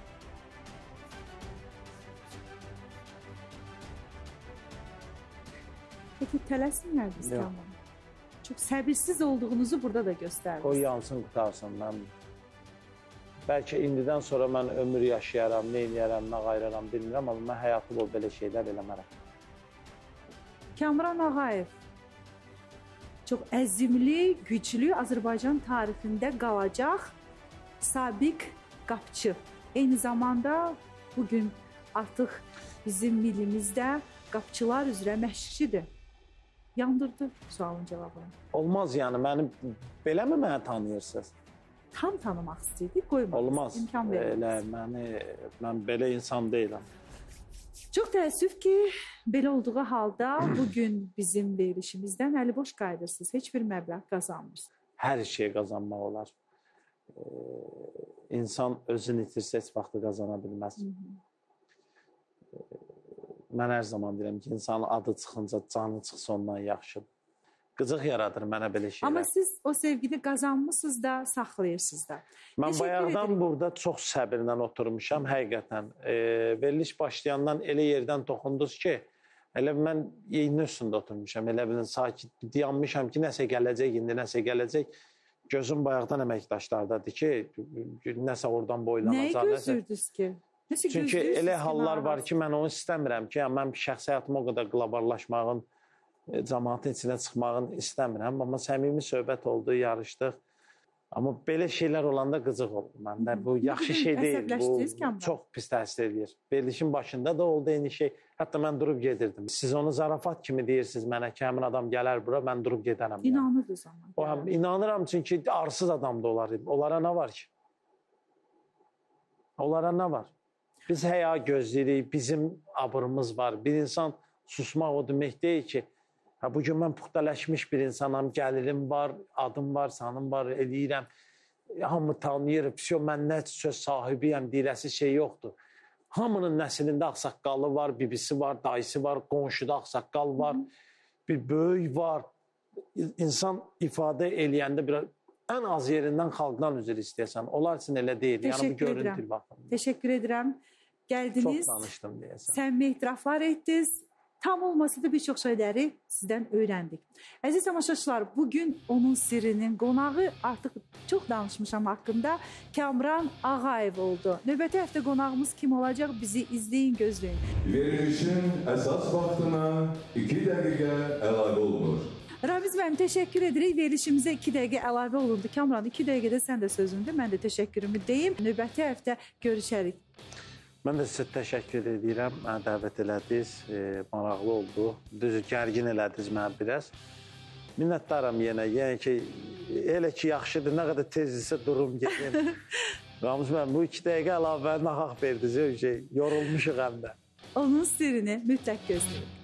Peki tələsinlər biz tamam. Çox səbirsiz olduğunuzu burada da göstərdiniz. O yansın, qutarsın. Mən bəlkə indidən sonra mən ömür yaşayaram, nə eləyərəm, nə qayıraram bilmirəm, amma mən həyatı bol belə şeylər eləmərəm. Kamran Ağayev çox əzimli, güclü Azərbaycan tarixində qalacaq sabiq qapıcı. Eyni zamanda bugün artıq bizim millimizdə qapıcılar üzrə məşqçidir. yandırdı sualın cavabını. Olmaz yəni məni belə mi məni tanıyırsınız? Tam tanımaq istəyirdik, qoymadınız. Olmaz. İmkan verirsiniz. Elə məni mən belə insan deyiləm. Çox təəssüf ki, belə olduğu halda bugün bizim verilişimizdən əli boş qayıdırsınız. Heç bir məbləğ qazanmırsınız. Hər şey qazanmaq olar. Ee, insan özünü itirsə heç vaxtı qazana bilməz. Hı -hı. Mən hər zaman deyirəm ki, insanın adı çıxınca canı çıxsa ondan yaxşıdır. Qıcıq yaradır mənə belə şeylər. Amma siz o sevgini qazanmışsınız da, saxlayırsınız da. Mən Teşekkür bayaqdan ederim. Burada çox səbirlə oturmuşam, həqiqətən. E, veriliş başlayandan elə yerdən toxundunuz ki, elə mən yeyinin üstündə oturmuşam, elə bilin sakit dayanmışam ki, nəsə gələcək, indi nəsə gələcək. Gözüm bayaqdan əməkdaşlardadır ki, nəsə oradan boylanacaq. Nəyi gözlürdünüz ki? Nəsə Çünki elə hallar var ki, mən onu istəmirəm ki, mən şəxsi həyatımı o qədər qloballaşmağın, cəmaatın içinə çıxmağın istəmirəm. Amma səmimi söhbət oldu, yarışdıq. Amma belə şeylər olanda qıcıq olur məndə. Bu yaxşı şey deyil. Bu çox pis təsir edir. Verilişin başında da oldu eyni şey. Hətta mən durub gedirdim. Siz onu zarafat kimi deyirsiniz mənə ki, həmin adam gələr bura, mən durub gedərəm. İnanırdınız amma. O, inanıram çünki arsız adam da olar. Onlara nə var ki? Onlara nə var? Biz həya gözləyirik, bizim abırımız var. Bir insan susmaq o demək deyil ki, ha, bugün mən puxtələşmiş bir insanam, gəlirim var, adım var, sanım var, eləyirəm. Hamı tanıyır, mən nə söz sahibiyəm, deyirəsi şey yoxdur. Hamının nəslində ağsaqqalı var, bibisi var, dayısı var, qonşuda ağsaqqal var, bir böyük var. İnsan ifadə eləyəndə bir ən az yerindən xalqdan üzr istəyəsən. Onlar üçün elə deyil. Yəni bu görüntü baxın. Teşekkür edirəm. Gəldiniz. Çox danışdım deyəsən. Səmimi etiraflar etdiniz. Tam olmasa da bir çox şeyləri sizdən öyrəndik. Əziz tamaşaçılar, bugün onun sirrinin qonağı artıq çox danışmışam haqqında Kamran Ağayev oldu. Növbəti həftə qonağımız kim olacaq? Bizi izləyin, gözləyin. Verilişin əsas vaxtına iki dəqiqə əlavə olunur. Ramiz müəllim, təşəkkür edirik. Verilişimizə iki dəqiqə əlavə olundu. Kamran, iki dəqiqədə sən də sözündə, mən də təşəkkürümü deyim. Növbəti həftə görüşərik. Mən də sizə təşəkkür edirəm. Mənə dəvət elədiniz, e, maraqlı oldu. Düzü, gərgin elədiniz mənə biraz. Minnətdaram yenə. Yəni ki, elə ki, yaxşıdır, nə qədər tezdirsə durum gedim. Ramiz müəllim, bu iki dəqiqə əlavə nahaq verdiniz, yorulmuşuq həm də. Onun sirrini mütləq gözləyin.